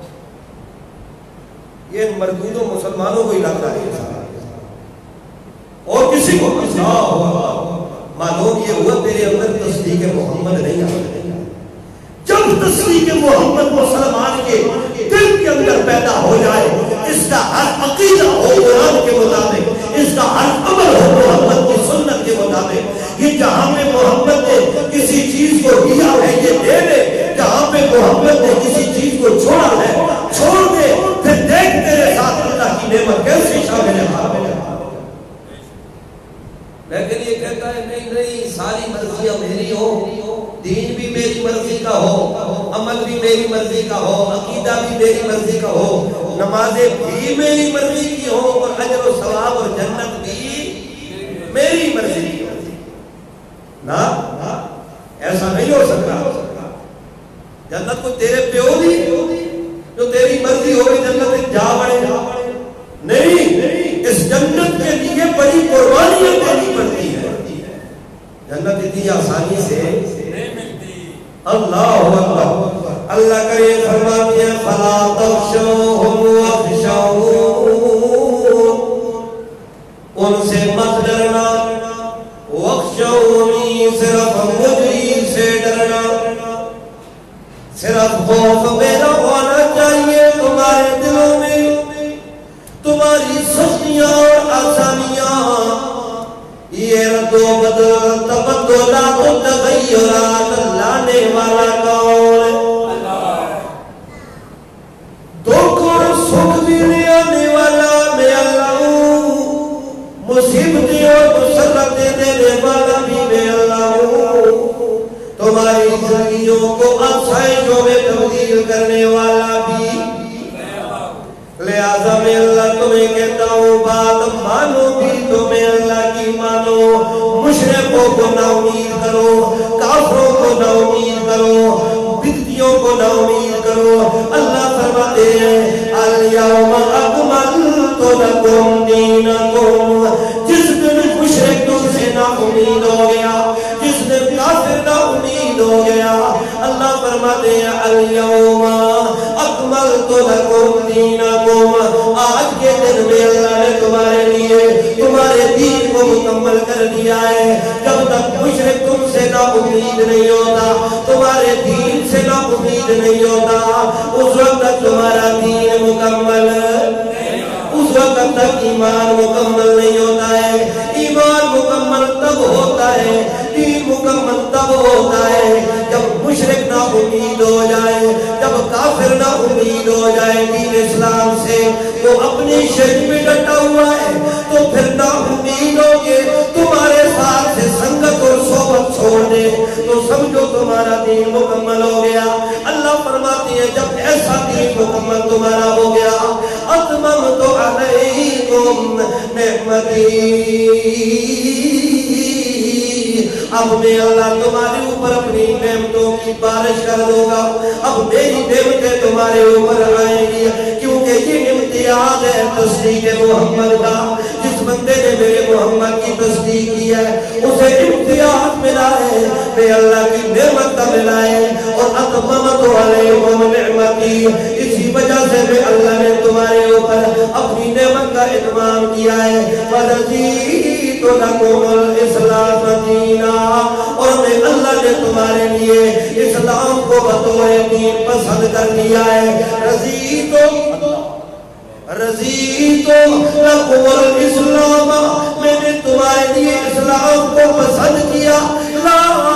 یہ مردودوں مسلمانوں کو ہی لگ رہا ہے اور کسی کو نہ ہوا معلوم یہ ہوا تیرے اندر تصدیق محمد نہیں آتا جب تصدیق محمد مسلمان کے دل کے اندر پیدا ہو جائے اس کا ہر عقیدہ ہو قرآن کے مطابق اس کا ہر عمل ہو محمد کی سنت کے مطابق یہ جہاں پہ محمد نے کسی چیز کو دیا ہے یہ دے دے جہاں پہ محمد نے کسی چیز کو چھوڑا ہے چھوڑ دے پھر دیکھ تیرے ساتھ اللہ کی نعمت کیسے شامل ہے لیکن یہ کہتا ہے نہیں نہیں ساری مرضیاں میری ہو دین بھی میری مرضی کا ہو عمل بھی میری مرضی کا ہو عقیدہ بھی میری مرضی کا ہو نمازیں بھی میری مرضی کی ہو اور اجر و ثواب اور جنت بھی میری مرضی کی ہو نا ایسا نہیں ہو سکتا جنت کو تیرے پیو دی جو تیری مرضی ہوگی جنت جا بڑے نہیں اس جنت کے لیے بڑی قربانیاں دینی پڑتی ہے جنت اتنی آسانی سے نہیں ملتی اللہ اکبر اللہ کریم فرماتے ہیں فلا تخشوہم واخشوہم، ان سے مت ڈرنا، واخشونی صرف مجھے سے ڈرنا، صرف خوف میرا ہونا چاہیے تمہارے دلوں میں، تمہاری سختیاں اور آسانیاں یہ رد و بدل تبدلات و تغیرات لانے والا کون؟ دکھ اور سکھ دینے آنے والا میں اللہ ہوں، مصیبتیں اور مسرتیں دینے والا بھی میں اللہ ہوں، تمہاری زندگیوں کو آسائشوں میں تبدیل کرنے والا بھی، لہذا میں اللہ تمہیں کہتا ہوں بات مانو بھی تو میں اللہ کی مانو، مشرکوں کو نہ امید کرو، کافروں کو نہ امید کرو، بدعتیوں کو نہ امید کرو۔ اللہ فرماتے ہیں الیوم اکملت لکم دینکم، جس دن مشرک تم سے نا امید ہو گیا، جس دن کافر نا امید ہو گیا، اللہ فرماتے ہیں الیوم اکملت لکم دینکم، آج کے دن میں اللہ نے تمہارے لیے تمہارے دین کو مکمل کر دیا ہے۔ جب تک مشرک تم سے نا امید نہیں ہوتا، تمہارے دین سے نا امید نہیں ہوتا، اس وقت تک تمہارا دین مکمل، اس وقت تک ایمان مکمل نہیں ہوتا ہے۔ ایمان مکمل تب ہوتا ہے، دین مکمل تب ہوتا ہے جب مشرک نا امید ہو جائے، جب کافر نا امید ہو جائے دین اسلام سے، تو اپنی شرک میں ڈٹا ہوا ہے، تو پھر نا امید ہو کے تمہارے ساتھ سے سنگت اور صحبت چھوڑ دے تو سمجھو تمہارا دین مکمل ہو گیا۔ اللہ فرماتی ہے جب ایسا دین مکمل تمہارا ہو گیا، اتممت علیکم نعمتی، اب میں اللہ تمہارے اوپر اپنی نعمتوں کی بارش کر دوں گا، اب میری نعمتیں تمہارے اوپر آئیں گی، کیونکہ یہ امتیاز ہے تصدیق محمد کا۔ جس بندے نے میرے محمد کی تصدیق کی ہے اسے امتیاز ملا ہے، میں اللہ کی نعمت کا ملا ہے، اور اتممت علیکم نعمتی، اسی وجہ سے میں اللہ نے تمہارے اوپر اپنی نعمت کا اتمام کیا ہے۔ وَرَضِيتُ لَكُمُ الْإِسْلَامَ دِينًا، اور میں اللہ نے تمہارے لیے اسلام کو بطور دین پسند کر دیا ہے۔ رضیتو رضیتو لکم الاسلام، میں نے تمہارے لیے اسلام کو پسند کیا۔ لا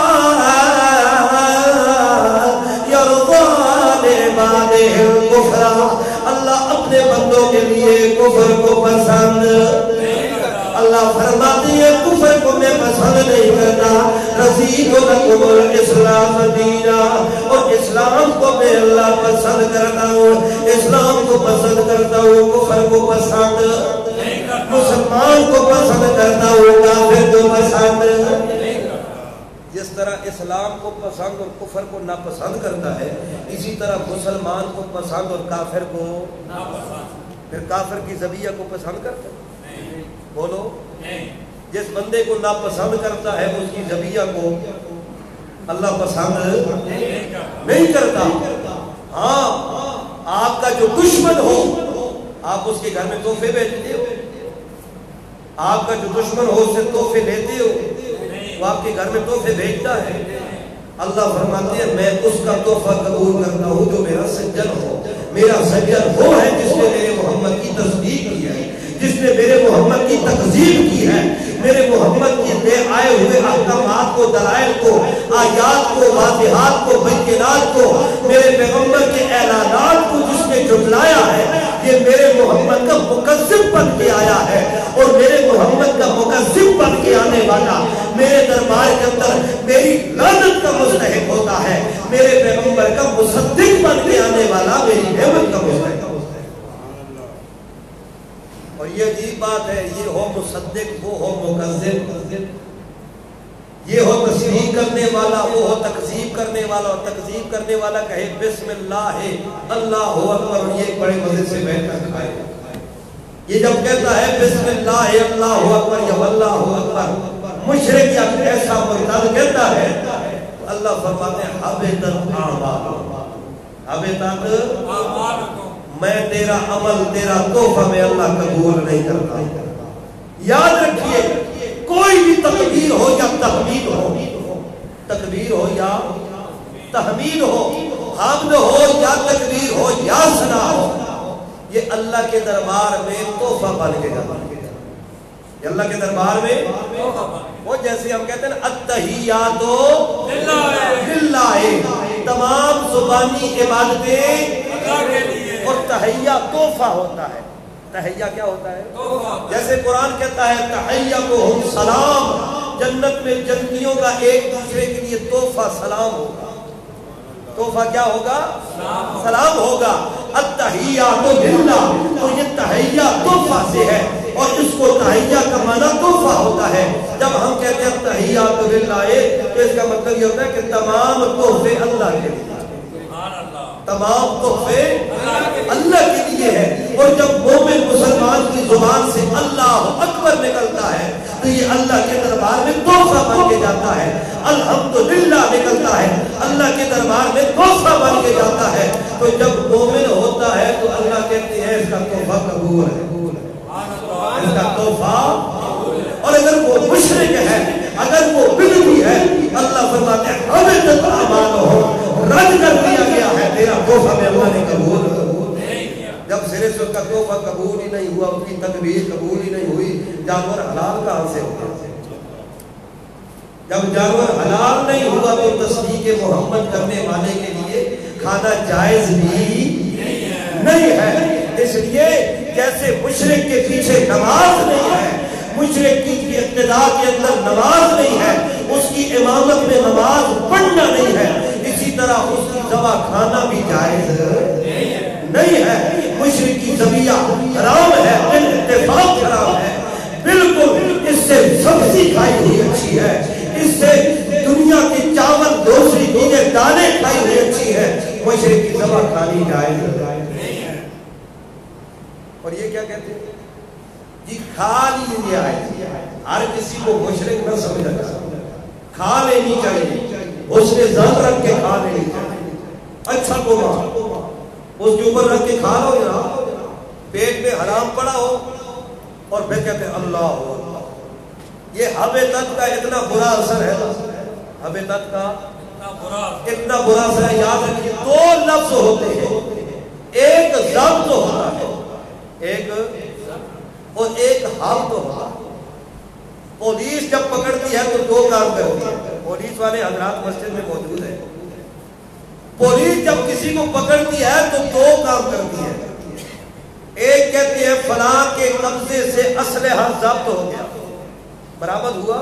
یرضی لعبادہ الکفر، اللہ اپنے بندوں کے لیے کفر کو پسند، اللہ فرماتی ہے کفر کو میں پسند نہیں کرتا۔ رضیت لکم الاسلام دینا، اور اسلام کو میں اللہ پسند کرتا ہوں، اسلام کو پسند کرتا ہوں، کفر کو پسند، مسلمان کو پسند کرتا ہوں، کافر کو پسند۔ جس طرح اسلام کو پسند اور کفر کو ناپسند کرتا ہے، اسی طرح مسلمان کو پسند اور کافر کو ناپسند۔ پھر کافر کی ذبیحہ کو پسند کرتا ہے؟ بولو، جس بندے کو ناپسند کرتا ہے اس کی ذبیحہ کو اللہ پسند نہیں کرتا۔ ہاں، آپ کا جو دشمن ہو آپ اس کے گھر میں تحفے بھیجتے ہو، آپ کا جو دشمن ہو اس سے تحفے لیتے ہو، وہ آپ کے گھر میں تحفے بھیجتا ہے۔ اللہ فرماتے ہیں میں اس کا تحفہ قبول کرتا ہوں جو میرا سجن ہو۔ میرا سجن وہ ہے جس نے میرے محمد کی تصدیق کی ہے، جس نے میرے محمد کی تکذیب کی ہے، میرے محمد کی لے آئے ہوئے احکامات کو، دلائل کو، آیات کو، واضحات کو، بینات کو، میرے پیغمبر کے اعلانات کو جس نے جھٹلایا ہے، یہ میرے محمد کا مکذب بن کے آیا ہے، اور میرے محمد کا مکذب بن کے آنے والا میرے دربار کے اندر میری لعنت کا مستحق ہوتا ہے، میرے پیغمبر کا مصدق بن کے آنے والا میری نعمت کا مستحق ہوتا ہے۔ اور یہ عجیب بات ہے، یہ ہو مصدق، وہ ہو مکذب، یہ ہو تصدیق کرنے والا، وہ ہو تکذیب کرنے والا، اور تکذیب کرنے والا کہے بسم اللہ اللہ اکبر، یہ ایک بڑے مزے سے بیٹھ کر کھائے۔ یہ جب کہتا ہے بسم اللہ اللہ اکبر یا اللہ اکبر، مشرک یا ایسا مرتد کہتا ہے، اللہ فرماتے ہیں حبطت اعمالکم، حبطت میں تیرا عمل تیرا تحفہ میں اللہ قبول نہیں کرتا. یاد رکھیے کوئی بھی تکبیر ہو یا تحمید ہو, تکبیر ہو یا تحمید ہو, حمد ہو یا تکبیر ہو یا ثنا ہو, یہ اللہ کے دربار میں تحفہ بن کے جاتا ہے. یہ اللہ کے دربار میں وہ جیسے ہم کہتے ہیں نا التحیات للہ, تمام زبانی عبادتیں اور تحیہ تحفہ ہوتا ہے. تحیہ کیا ہوتا ہے؟ جیسے قرآن کہتا ہے تحیّتہم سلام, جنت میں جنتیوں کا ایک دوسرے کے لیے تحفہ سلام ہوگا. تحفہ کیا ہوگا؟ سلام ہوگا. التحیّات للہ, تو یہ تحیہ تحفہ سے ہے اور اس کو تحیہ کا معنی تحفہ ہوتا ہے. جب ہم کہتے ہیں تحیّات للہ تو اس کا مطلب یہ ہوتا ہے کہ تمام تحفے اللہ کے لیے, تمام تحفے اللہ کے لیے ہے. اور جب مومن مسلمان کی زبان سے اللہ اکبر نکلتا ہے تو یہ اللہ کے دربار میں تحفہ بن کے جاتا ہے. الحمدللہ نکلتا ہے اللہ کے دربار میں تحفہ بن کے جاتا ہے. تو جب مومن ہوتا ہے تو اللہ کہتے ہیں اس کا تحفہ قبول ہے, اس کا تحفہ. اور اگر وہ مشرک ہے, اگر وہ بدعی ہے, اللہ فرماتے ہیں حبطت اعمالہم, رد کر دیا گیا ہے تیرا تحفہ میں اللہ نے قبول. جب سرے سے اس کا تحفہ قبول ہی نہیں ہوا, اس کی تکبیر قبول ہی نہیں ہوئی, جانور حلال کہاں سے ہوگا؟ جب جانور حلال نہیں ہوا تو تصدیق محمد کرنے والے کے لیے کھانا جائز بھی نہیں ہے. اس لیے جیسے مشرک کے پیچھے نماز نہیں ہے, مشرک کی اقتداء کے اندر نماز نہیں ہے, اس کی امامت میں نماز پڑھنا نہیں ہے, اسی طرح اس کی ذبح کھانا بھی جائز نہیں ہے. مشرک کی ذبیحہ حرام ہے, اتفاق حرام ہے بالکل. اس سے سبزی کھائی ہوئی اچھی ہے, اس سے دنیا کے چاول دوسری چیزیں دانے کھائی ہوئی اچھی ہے. مشرک کی ذبح کھانی جائز نہیں ہے. اور یہ کیا کہتے ہیں جی کھا لیجیے آئے, ہر کسی کو مشرک نہ سمجھنا, کھا لینی چاہیے, اس نے ذات رکھ کے کھا لینی چاہیے. اچھا قورمہ اس کے اوپر رکھ کے کھا لو جناب, پیٹ میں حرام پڑا ہو اور پھر کہتے ہیں اللہ ہو اللہ. یہ حبطت کا اتنا برا اثر ہے, حبطت کا اتنا برا اثر ہے. یاد رکھیے دو لفظ ہوتے ہیں, ایک ضبط ہوتا ہے, ایک اور ایک حبط ہوتا ہے. پولیس جب پکڑتی ہے تو دو کام کرتی ہے, پولیس والے حضرات مسجد میں موجود ہیں. پولیس جب کسی کو پکڑتی ہے تو دو کام کرتی ہے. ایک کہتی ہے فلاں کے قبضے سے اسلحہ ضبط ہو گیا, برآمد ہوا,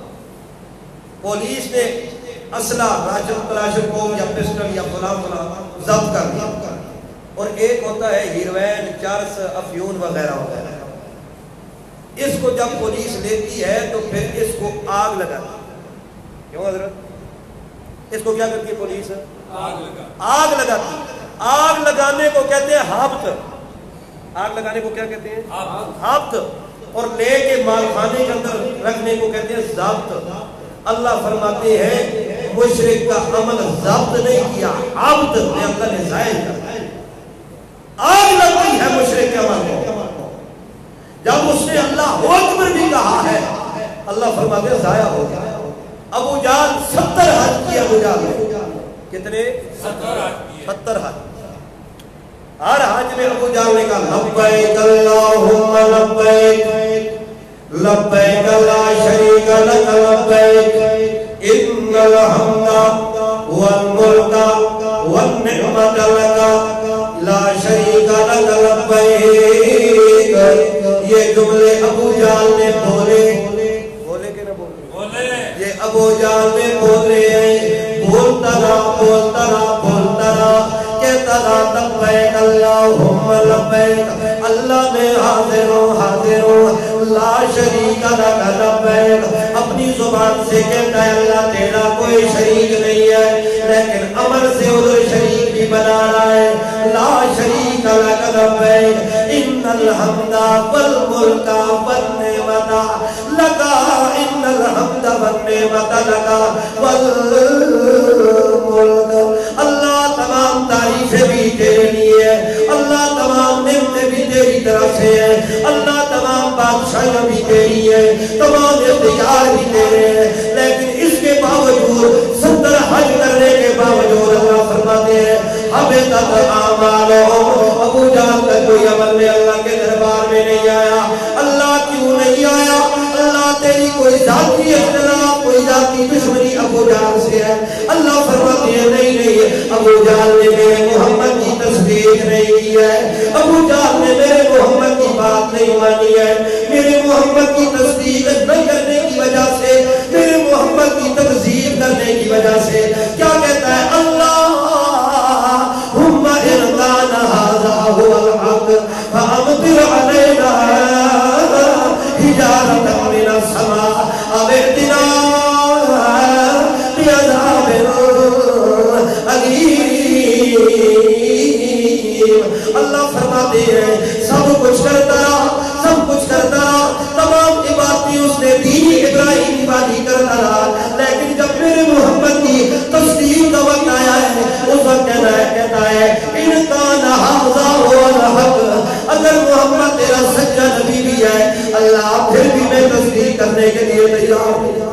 پولیس نے اسلحہ راشن کلاشن کو یا پسٹل یا فلاں فلاں ضبط کر دیا. اور ایک ہوتا ہے ہیروین, چرس, افیون وغیرہ وغیرہ. اس کو جب پولیس لیتی ہے تو پھر اس کو آگ لگاتی ہے. کیوں حضرت؟ اس کو کیا کرتی ہے پولیس؟ آگ لگاتی. آگ لگانے کو کہتے ہیں حبط. آگ لگانے کو کیا کہتے ہیں؟ حبط. اور لے کے مال خانے کے اندر رکھنے کو کہتے ہیں ضبط. اللہ فرماتے ہیں مشرک کا عمل ضبط نہیں کیا, حبط نے اللہ نے ضائع کر. آگ لگتی ہے مشرک کے عمل کو. جب اس نے اللہ اکبر بھی کہا ہے, اللہ فرماتے ہیں ضائع ہو گیا. ابو جہل ستر حج کیا. ابو جہل نے کتنے؟ ستر حج. ہر حج میں ابو جہل نے کہا لبیک اللہم لبیک لبیک لا شریک لک لبیک ان الحمد والملک والنعمت لک لا شریک لک لبیک. یہ جملے ابو جہل نے بولے, بولے کہ نہ بولے؟ یہ ابو جہل نے بولے. بولتا رہا بولتا رہا بولتا رہا کہتا رہا لبیک اللہم لبیک, اللہ میں حاضر ہوں حاضر ہوں, لا شریک لک لبیک. اپنی زبان سے کہتا ہے اللہ تیرا کوئی شریک نہیں ہے, لیکن عمل سے ادھر شریک بھی بنا رہا ہے. لا شریک لک لبیک ان الحمد والملک والنعمت لک, ان الحمد والنعمت لک والملک. اللہ تمام تعریفیں حبطت اعمالهم، ابو جہل کا کوئی عمل میں اللہ کے دربار میں نہیں آیا. اللہ کیوں نہیں آیا؟ اللہ تیری کوئی ذاتی اختلاف، کوئی ذاتی دشمنی ابو جہل سے ہے. اللہ فرماتے ہیں نہیں نہیں، ابو جہل نے میرے محمد کی تصدیق نہیں کی ہے، ابو جہل نے میرے محمد کی بات نہیں مانی ہے. میرے محمد کی تصدیق نہیں کرنے کی وجہ سے، میرے محمد کی تکذیب کرنے کی وجہ سے کیا کہتا ہے اللہم ان کان ھذا ھو الحق فامطر علینا حجارۃ من السماء او ائتنا بعذاب علیم. اللہ فرماتے ہیں سب کچھ کرتا رہا، سب کچھ کرتا رہا، تمام عبادتیں اس نے دینی ابراہیم والی کرتا رہا، لیکن جب میرے محمد کی تصدیق کا وقت آیا ہے اس وقت کہنا ہے کہتا ہے ان کان ھذا ھو الحق، اگر محمد تیرا سچا نبی بھی ہے اللہ پھر بھی میں تصدیق کرنے کے لیے تیار ہوں.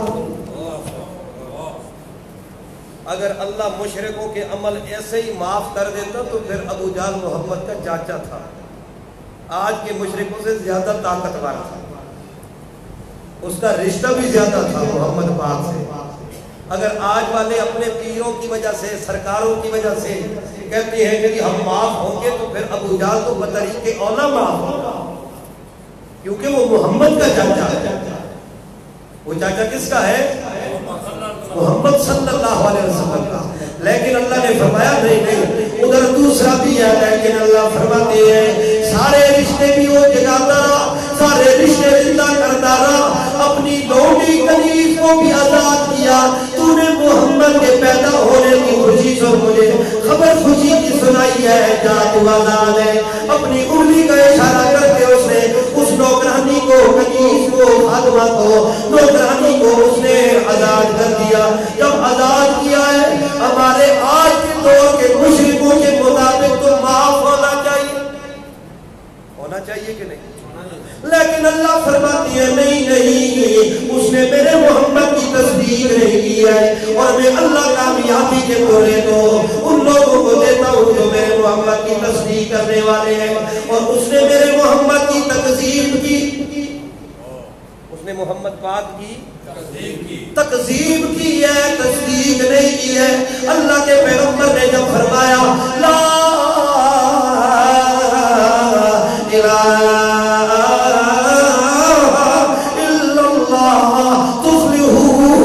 اگر اللہ مشرکوں کے عمل ایسے ہی معاف کر دیتا تو پھر ابو جہل محمد کا چاچا تھا، آج کے مشرکوں سے زیادہ طاقتور تھا، اس کا رشتہ بھی زیادہ تھا محمد پاک سے. اگر آج والے اپنے پیروں کی وجہ سے، سرکاروں کی وجہ سے کہتے ہیں کہ ہم معاف ہوں گے تو پھر ابو جہل تو بطریق اولا معاف ہوگا، کیونکہ وہ محمد کا چاچا ہے. وہ چاچا کس کا ہے؟ محمد صلی اللہ علیہ وسلم کا. لیکن اللہ نے فرمایا نہیں نہیں، ادھر دوسرا بھی ہے، لیکن اللہ فرماتے ہیں سارے رشتے بھی وہ جگاتا رہا، سارے رشتے زندہ کرتا رہا، اپنی لونڈی کنیز کو بھی آزاد کیا. تو نے محمد کے پیدا ہونے کی خوشی سے مجھے خبر خوشی کی سنائی ہے، جا تو آزاد ہے. اپنی انگلی کا اشارہ کر کے اس نے اس نوکرانی کو، کنیز کو، خادمہ کو، نوکرانی کو اس نے آزاد کر دیا. جب آزاد کیا ہے ہمارے آج کے دور کے مشرکوں کے مطابق تو معاف ہونا چاہیے، ہونا چاہیے کہ نہیں؟ لیکن اللہ فرماتی ہے نہیں نہیں، اس نے میرے محمد کی تصدیق نہیں کی ہے، اور میں اللہ کامیابی کے بولے تو ان لوگوں کو دیتا ہوں جو میرے محمد کی تصدیق کرنے والے ہیں. اور اس نے میرے محمد کی تکذیب کی، اس نے محمد پاک کی تکذیب کی ہے، تصدیق نہیں کی ہے. اللہ کے پیغمبر نے جب فرمایا لا الہ الا اللہ تفلحون،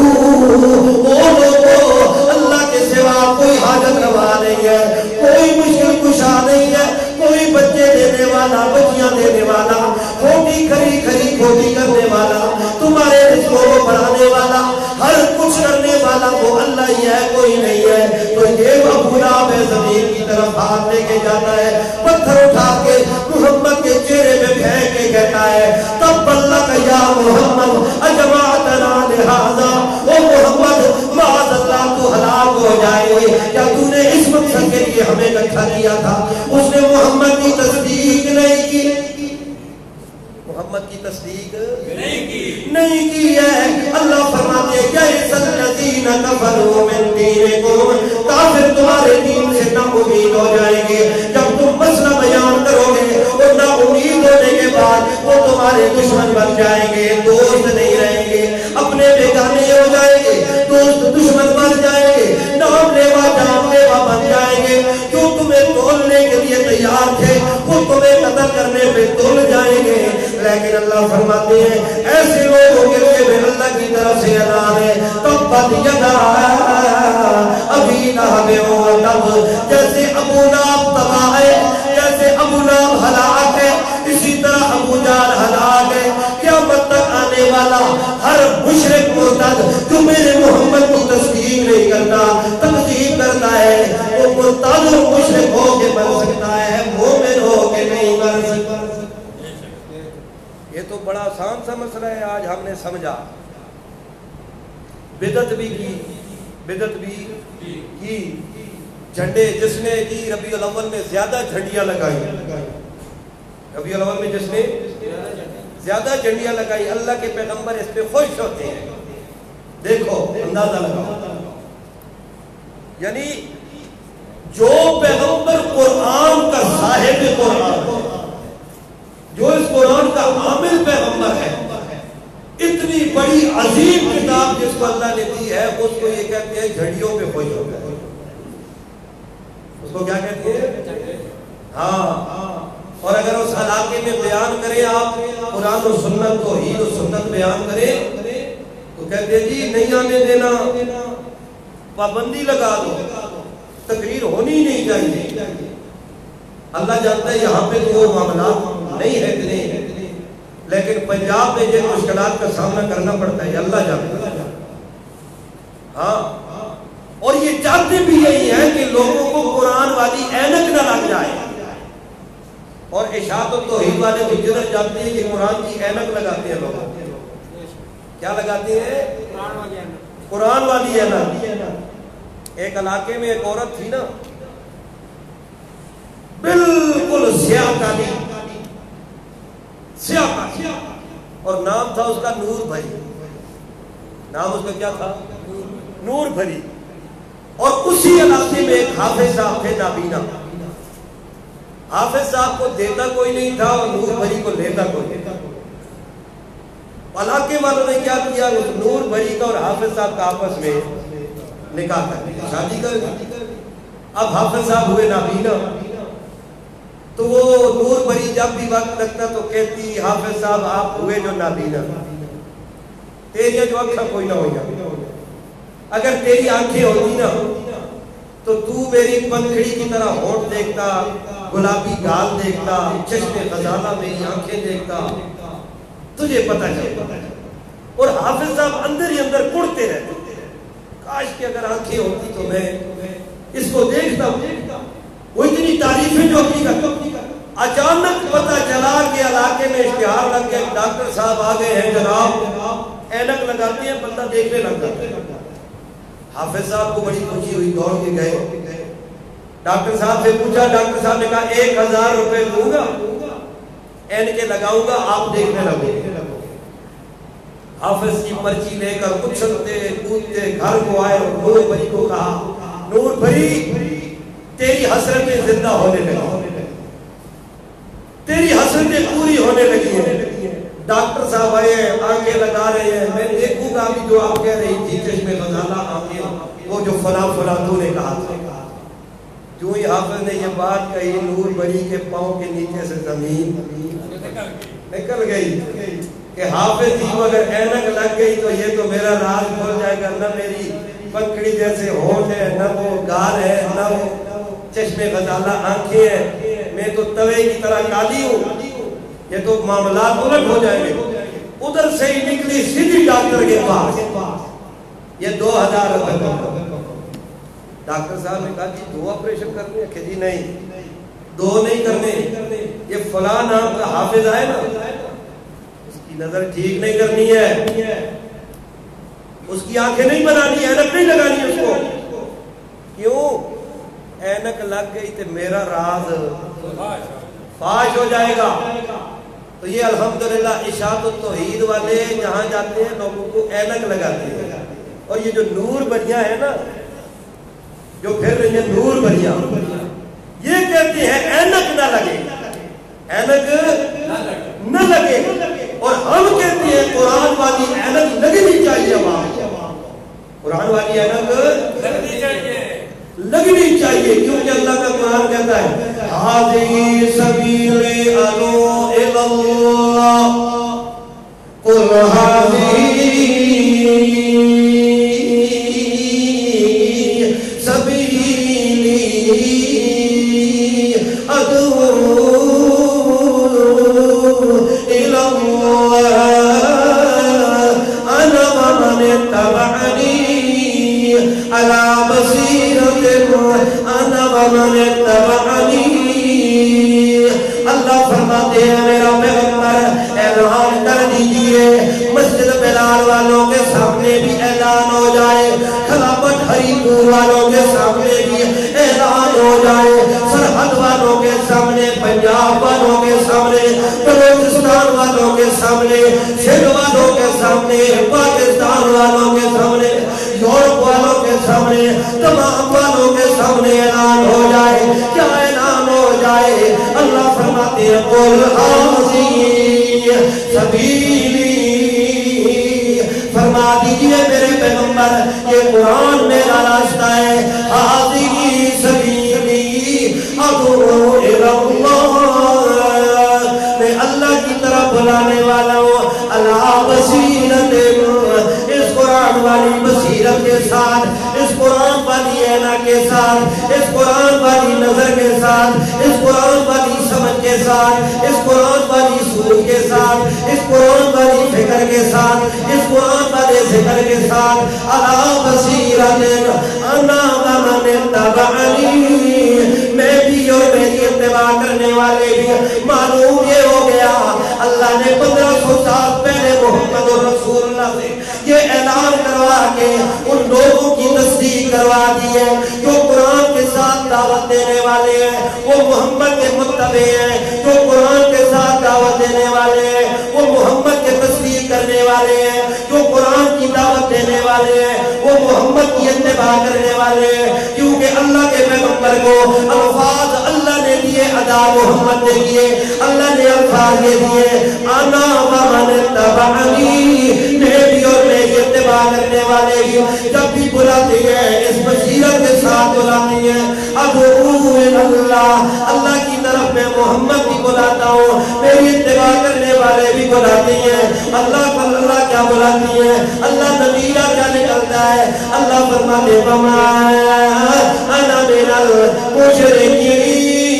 اللہ کے سوا کوئی حاجت روا نہیں ہے، کوئی مشکل کشا نہیں ہے، کوئی بچے دینے والا، بچیاں دینے والا، کھوٹی کھری کھری کھوٹی کرنے والا، تمہارے رزقوں کو بڑھانے والا، ہر کچھ کرنے والا وہ اللہ ہی ہے، کوئی نہیں ہے. تو یہ ابو لہب زمین کی طرف ہاتھ لے کے جاتا ہے، پتھر اٹھا کے محمد کے چہرے پہ پھینک کے کہتا ہے تب اللہ کا یا محمد اجمعتنا لہذا، او محمد معاذ اللہ تو ہلاک ہو جائے گی، کیا تو نے اس مقصد کے لیے ہمیں اکٹھا کیا تھا؟ اس نے محمد کی تصدیق نہیں کی، محمد کی تصدیق نہیں کی نہیں کی ہے. اللہ فرماتے ہیں یا الذین کفروا من دینکم، کافر تمہارے دین سے نا امید ہو جائیں گے. جب تم مسئلہ بیان کرو گے اور نا امید ہونے کے بعد وہ تمہارے دشمن بن جائیں گے، دوست نہیں رہیں گے، اپنے بیگانے ہو جائیں گے، دوست دشمن بن جائیں گے، نام لیوا جام لیوا بن جائیں گے. جو تمہیں تولنے کے لیے تیار تھے وہ تمہیں قتل کرنے پہ تول جائیں گے. لیکن اللہ فرماتے ہیں ایسے لوگوں کے لیے بھی اللہ کی طرف سے اعلان ہے تبت یدا ابی لہب وتب، جیسے ابو لہب تباہ ہے، جیسے ابو لہب ہلاک ہے، اسی طرح ابو جہل ہلاک ہے. قیامت تک آنے والا ہر مشرک مرتد جو میرے محمد کی تصدیق نہیں کرتا، تکذیب کرتا ہے، وہ مرتد اور مشرک ہو کے بن سکتا ہے، مومن ہو کے نہیں بن سکتا. یہ تو بڑا آسان سا مسئلہ ہے، آج ہم نے سمجھا. بدعت بھی کی، بدعت بھی کی. جھنڈے جس نے جی ربیع الاول میں زیادہ جھنڈیاں لگائی، ربیع الاول میں جس نے زیادہ جھنڈیاں لگائی، اللہ کے پیغمبر اس پہ خوش ہوتے ہیں. دیکھو اندازہ لگاؤ، یعنی جو پیغمبر صاحب قرآن ہے، جو اس قرآن کا حامل پیغمبر ہے. اتنی بڑی عظیم کتاب جس کو اللہ نے دی ہے، اس کو یہ کہتے ہیں جھڑیوں پہ خوش ہو گئے. اس کو کیا کہتے ہیں؟ ہاں. اور اگر اس علاقے میں بیان کریں آپ قرآن و سنت، توحید و سنت بیان کریں تو کہتے ہیں جی نہیں آنے دینا، پابندی لگا دو، تقریر ہونی نہیں چاہیے. اللہ جانتا ہے یہاں پہ تو وہ معاملات نہیں ہے کہ نہیں، لیکن پنجاب میں جن مشکلات کا سامنا کرنا پڑتا ہے اللہ جانتا ہے. ہاں، اور یہ چاہتے بھی یہی ہے کہ لوگوں کو قرآن والی اینک نہ لگ جائے. اور اشاعت و توحید والے بھی جدھر جاتے ہیں کہ قرآن کی اینک لگاتے ہیں. لوگ کیا لگاتے ہیں؟ قرآن والی اینک. ایک علاقے میں ایک عورت تھی نا، بالکل سیاہ کالی، سیاہ کالی، اور نام تھا اس کا نور بھری. نام اس کا کیا تھا؟ نور بھری. اور اسی علاقے میں ایک حافظ صاحب تھے نابینا. حافظ صاحب کو دیتا کوئی نہیں تھا اور نور بھری کو لیتا کوئی نہیں تھا. علاقے والوں نے کیا کیا؟ اس نور بھری کا اور حافظ صاحب کا آپس میں نکاح کر دیا، شادی کر دی. اب حافظ صاحب ہوئے نابینا، تو وہ نور بھری جب بھی وقت لگتا تو کہتی حافظ صاحب آپ ہوئے جو نابینا، تیری جو آنکھیں کوئی نہ ہوئی. اگر تیری آنکھیں ہوتی نا تو تو میری پنکھڑی کی طرح ہونٹ دیکھتا، گلابی گال دیکھتا، چشم خزانہ میری آنکھیں دیکھتا، تجھے پتہ چلتا. اور حافظ صاحب اندر ہی اندر کڑتے رہتے، کاش کہ اگر آنکھیں ہوتی تو میں اس کو دیکھتا. وہ اتنی تعریفیں جو اپنی کرتا. اچانک پتہ چلا کہ علاقے میں اشتہار لگ گیا، ڈاکٹر صاحب آ گئے ہیں جناب، اینک لگاتے ہیں، بندہ دیکھنے لگ جاتا ہے. حافظ صاحب کو بڑی خوشی ہوئی، دوڑ کے گئے، ڈاکٹر صاحب سے پوچھا. ڈاکٹر صاحب نے کہا ایک ہزار روپے دوں گا، اینکیں لگاؤں گا، آپ دیکھنے لگو. حافظ کی پرچی لے کر اچھلتے کودتے گھر کو آئے اور نور بھری کو کہا نور بھری تیری حسرتیں زندہ ہونے لگی، تیری حسرتیں پوری ہونے لگی ہیں. ڈاکٹر صاحب آئے، آنکھیں لگا رہے ہیں، میں دیکھوں گا بھی جو آپ کہہ رہی تھی چشم غزالہ آنکھیں، وہ جو فلاں فلاں تو نے کہا تھا. جو ہی حافظ نے یہ بات کہی، نور بھری کے پاؤں کے نیچے سے زمین نکل گئی کہ حافظ جی کو اگر اینک لگ گئی تو یہ تو میرا راز کھل جائے گا. نہ میری پکڑی جیسے ہونٹ ہے، نہ وہ گال ہے، نہ وہ چشم غزالہ آنکھیں ہیں، میں تو توے کی طرح کالی ہوں. یہ تو معاملات الٹ ہو جائیں گے. ادھر سے ہی نکلی سیدھی ڈاکٹر کے پاس، یہ دو ہزار روپے. ڈاکٹر صاحب نے کہا جی دو آپریشن کرنے ہیں؟ کہ جی نہیں، دو نہیں کرنے، یہ فلاں نام کا حافظ آئے نا، اس کی نظر ٹھیک نہیں کرنی ہے، اس کی آنکھیں نہیں بنانی، اینک نہیں لگانی اس کو. کیوں؟ اینک لگ گئی تو میرا راز فاش ہو جائے گا. تو یہ الحمدللہ اشاعت و توحید والے جہاں جاتے ہیں لوگوں کو اینک لگاتے ہیں. اور یہ جو نور بھریاں ہے نا، جو پھر رہی ہیں نور بھریاں، یہ کہتے ہیں اینک نہ لگے، اینک نہ لگے. اور ہم کہتے ہیں قرآن والی اینک لگنی چاہیے. قرآن والی اینک لگنی چاہیے، لگنی چاہیے، کیونکہ اللہ کا قرآن کہتا ہے ہذہ سبیل ادعو الی اللہ قل ہذہ سبیلی ادعو الی اللہ انا ومن اتبعنی علی بصیرۃ انا ومن اتبعنی. اللہ فرماتے ہیں میرا پیغمبر اعلان کر دیجئے، مسجد بلال والوں کے سامنے بھی اعلان ہو جائے، خلافت ہری پور والوں کے سامنے بھی اعلان ہو جائے، سرحد والوں کے سامنے، پنجاب والوں کے سامنے، بلوچستان والوں کے سامنے، سندھ والوں کے سامنے، پاکستان والوں کے سامنے، یورپ والوں کے سامنے، تمام والوں کے سامنے اعلان ہو جائے. کیا اعلان ہو جائے؟ فرماتے ہیں قل ھذی سبیلی، فرما دیجئے میرے پیغمبر یہ قرآن میرا راستہ ہے، ھذی سبیلی ادعو الی اللہ، میں اللہ کی طرف بلانے والا ہوں، علی بصیرت، اس قرآن والی بصیرت کے ساتھ، اس قرآن والی عینا کے ساتھ، اس قرآن والی نظر کے ساتھ، اس قرآن والی سمجھ کے ساتھ، اس قرآن والی سوچ کے ساتھ، اس قرآن والی فکر کے ساتھ، اس قرآن والے ذکر کے ساتھ، علی بصیرت انا ومن اتبعنی، میں بھی اور میری اتباع کرنے والے بھی، معلوم یہ ہو گیا اللہ نے پندرہ سو سال پہلے محمد رسول اللہ سے یہ اعلان کروا کے ان لوگوں کی تصدیق کروا دی ہے جو قرآن کے ساتھ دعوت دینے والے ہیں، وہ محمد کے متبع ہیں، جو قرآن کے ساتھ دعوت دینے والے ہیں وہ محمد کے تصدیق کرنے والے ہیں، جو قرآن کی دعوت دینے والے ہیں وہ محمد کی اتباع کرنے والے ہیں، کیونکہ اللہ کے پیغمبر کو الفاظ اللہ نے دیے، ادا محمد نے دیے، اللہ نے الفاظ یہ دیے انا ومن اتبعنی، میں بھی اور میری اتباع کرنے والے بھی، جب بھی بلاتے ہیں اس بصیرت کے ساتھ بلاتے ہیں، ادعو الی اللہ، اللہ کی طرف میں محمد بھی بلاتا ہوں، میری اتباع کرنے والے بھی بلاتے ہیں، اللہ کو اللہ کیا بلاتی ہے، اللہ نبیہ کیا نکلتا ہے، اللہ فرماتے وما انا من المشرکین،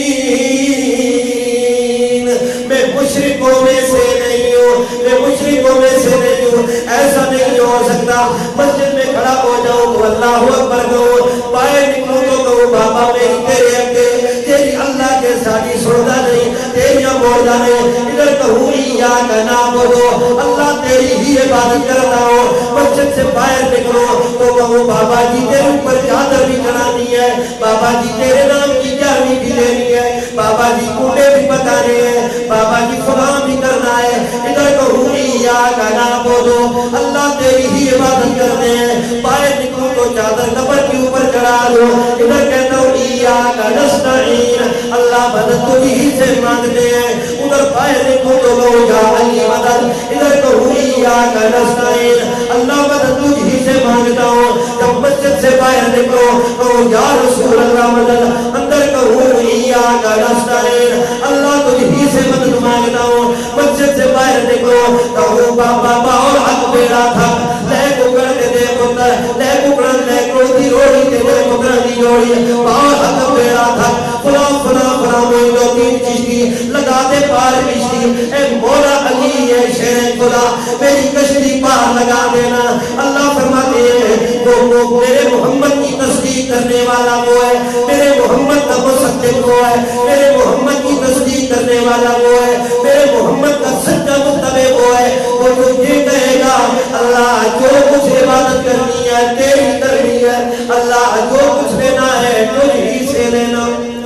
میں مشرکوں میں سے نہیں ہوں، میں مشرکوں میں سے نہیں ہوں، ایسا نہیں ہو سکتا مسجد میں کھڑا ہو جاؤں تو اللہ اکبر کہوں، باہر نکلوں تو کہوں بابا میری تیرے اگے تیری اللہ کے ساتھی سنتا نہیں، تیریاں بولتا نہیں، ادھر کہوں ایاک نعبد، اللہ تیری ہی عبادت کرتا ہوں، مسجد سے باہر نکلو تو کہوں بابا جی تیرے اوپر چادر بھی چڑھانی ہے، بابا جی تیرے نام کی گیارہویں بھی لینی ہے، بابا جی کوٹے بھی پکانے ہیں، بابا جی فلاں بھی کرنا ہے، ادھر کہوں ایاک نعبد، اللہ تیری ہی عبادت کرتے ہیں، باہر نکلوں تو چادر قبر کے اوپر چڑھا دو، ادھر کہتا ہوں ایاک نستعین، اللہ مدد تجھی سے مانگتے ہیں، ادھر باہر نکلوں تو کہوں یا علی مدد، ادھر کہوں ایاک نستعین، اللہ مدد تجھی سے مانگتا ہوں، جب مسجد سے باہر نکلو کہوں یا رسول اللہ مدد، اندر کہوں ایاک نستعین، اللہ تجھی سے مدد مانگتا ہوں، مسجد سے باہر نکلو کہوں بابا باور حق بیڑا تھا، لے ککڑ کے دے پتر، لے ککڑ لے ککڑ دی روڑی کے دے ککڑ دی روڑی، باور حق بیڑا تھا، فلاں فلاں فلاں میں دو تین چشتی لگا دے پار کشتی، اے مولا علی اے شیر خدا میری کشتی پار لگا دینا، اللہ فرماتے ہیں وہ میرے محمد کی تصدیق کرنے والا وہ ہے، میرے محمد کا مصدق وہ ہے، میرے محمد کی تصدیق کرنے والا وہ ہے، میرے محمد کا سچا متبع وہ ہے، وہ جو یہ کہے گا اللہ جو کچھ عبادت کرنی ہے تیری کرنی ہے، اللہ جو کچھ لینا ہے تجھی سے لینا،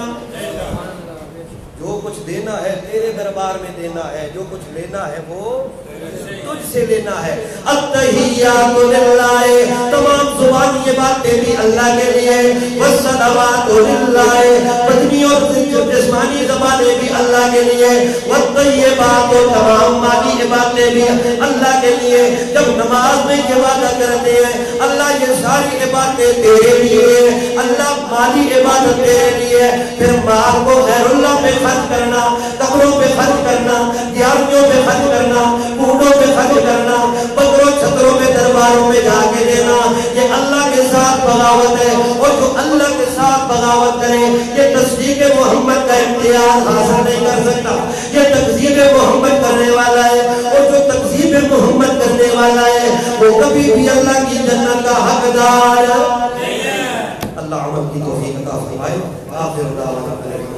جو کچھ دینا ہے تیرے دربار میں دینا ہے، جو کچھ لینا ہے وہ تجھ سے لینا ہے، التحیات للہ، تمام زبان یہ باتیں بھی اللہ کے لیے، والصلوات للہ، بدنی اور جسمانی زبانیں بھی اللہ کے لیے، والطیبات، تمام مالی عبادتیں بھی اللہ کے لیے، جب نماز میں یہ وعدہ کرتے ہیں اللہ یہ ساری عبادتیں تیرے لیے، اللہ مالی عبادت تیرے لیے، پھر مال کو غیر اللہ پہ خرچ کرنا، قبروں پہ خرچ کرنا، دیارتوں پہ خرچ کرنا، کوٹوں پہ خرچ کرنا، بکروں چھتروں میں درباروں میں جا کے دینا، یہ اللہ کے ساتھ بغاوت ہے، اور جو اللہ کے ساتھ بغاوت کرے یہ تصدیق محمد کا امتیاز حاصل نہیں کر سکتا، یہ تکذیب محمد کرنے والا ہے، اور جو تکذیب محمد کرنے والا ہے وہ کبھی بھی اللہ کی جنت کا حقدار نہیں ہے۔ اللہ عمل کی توفیق عطا فرمائے، آخر دعوانا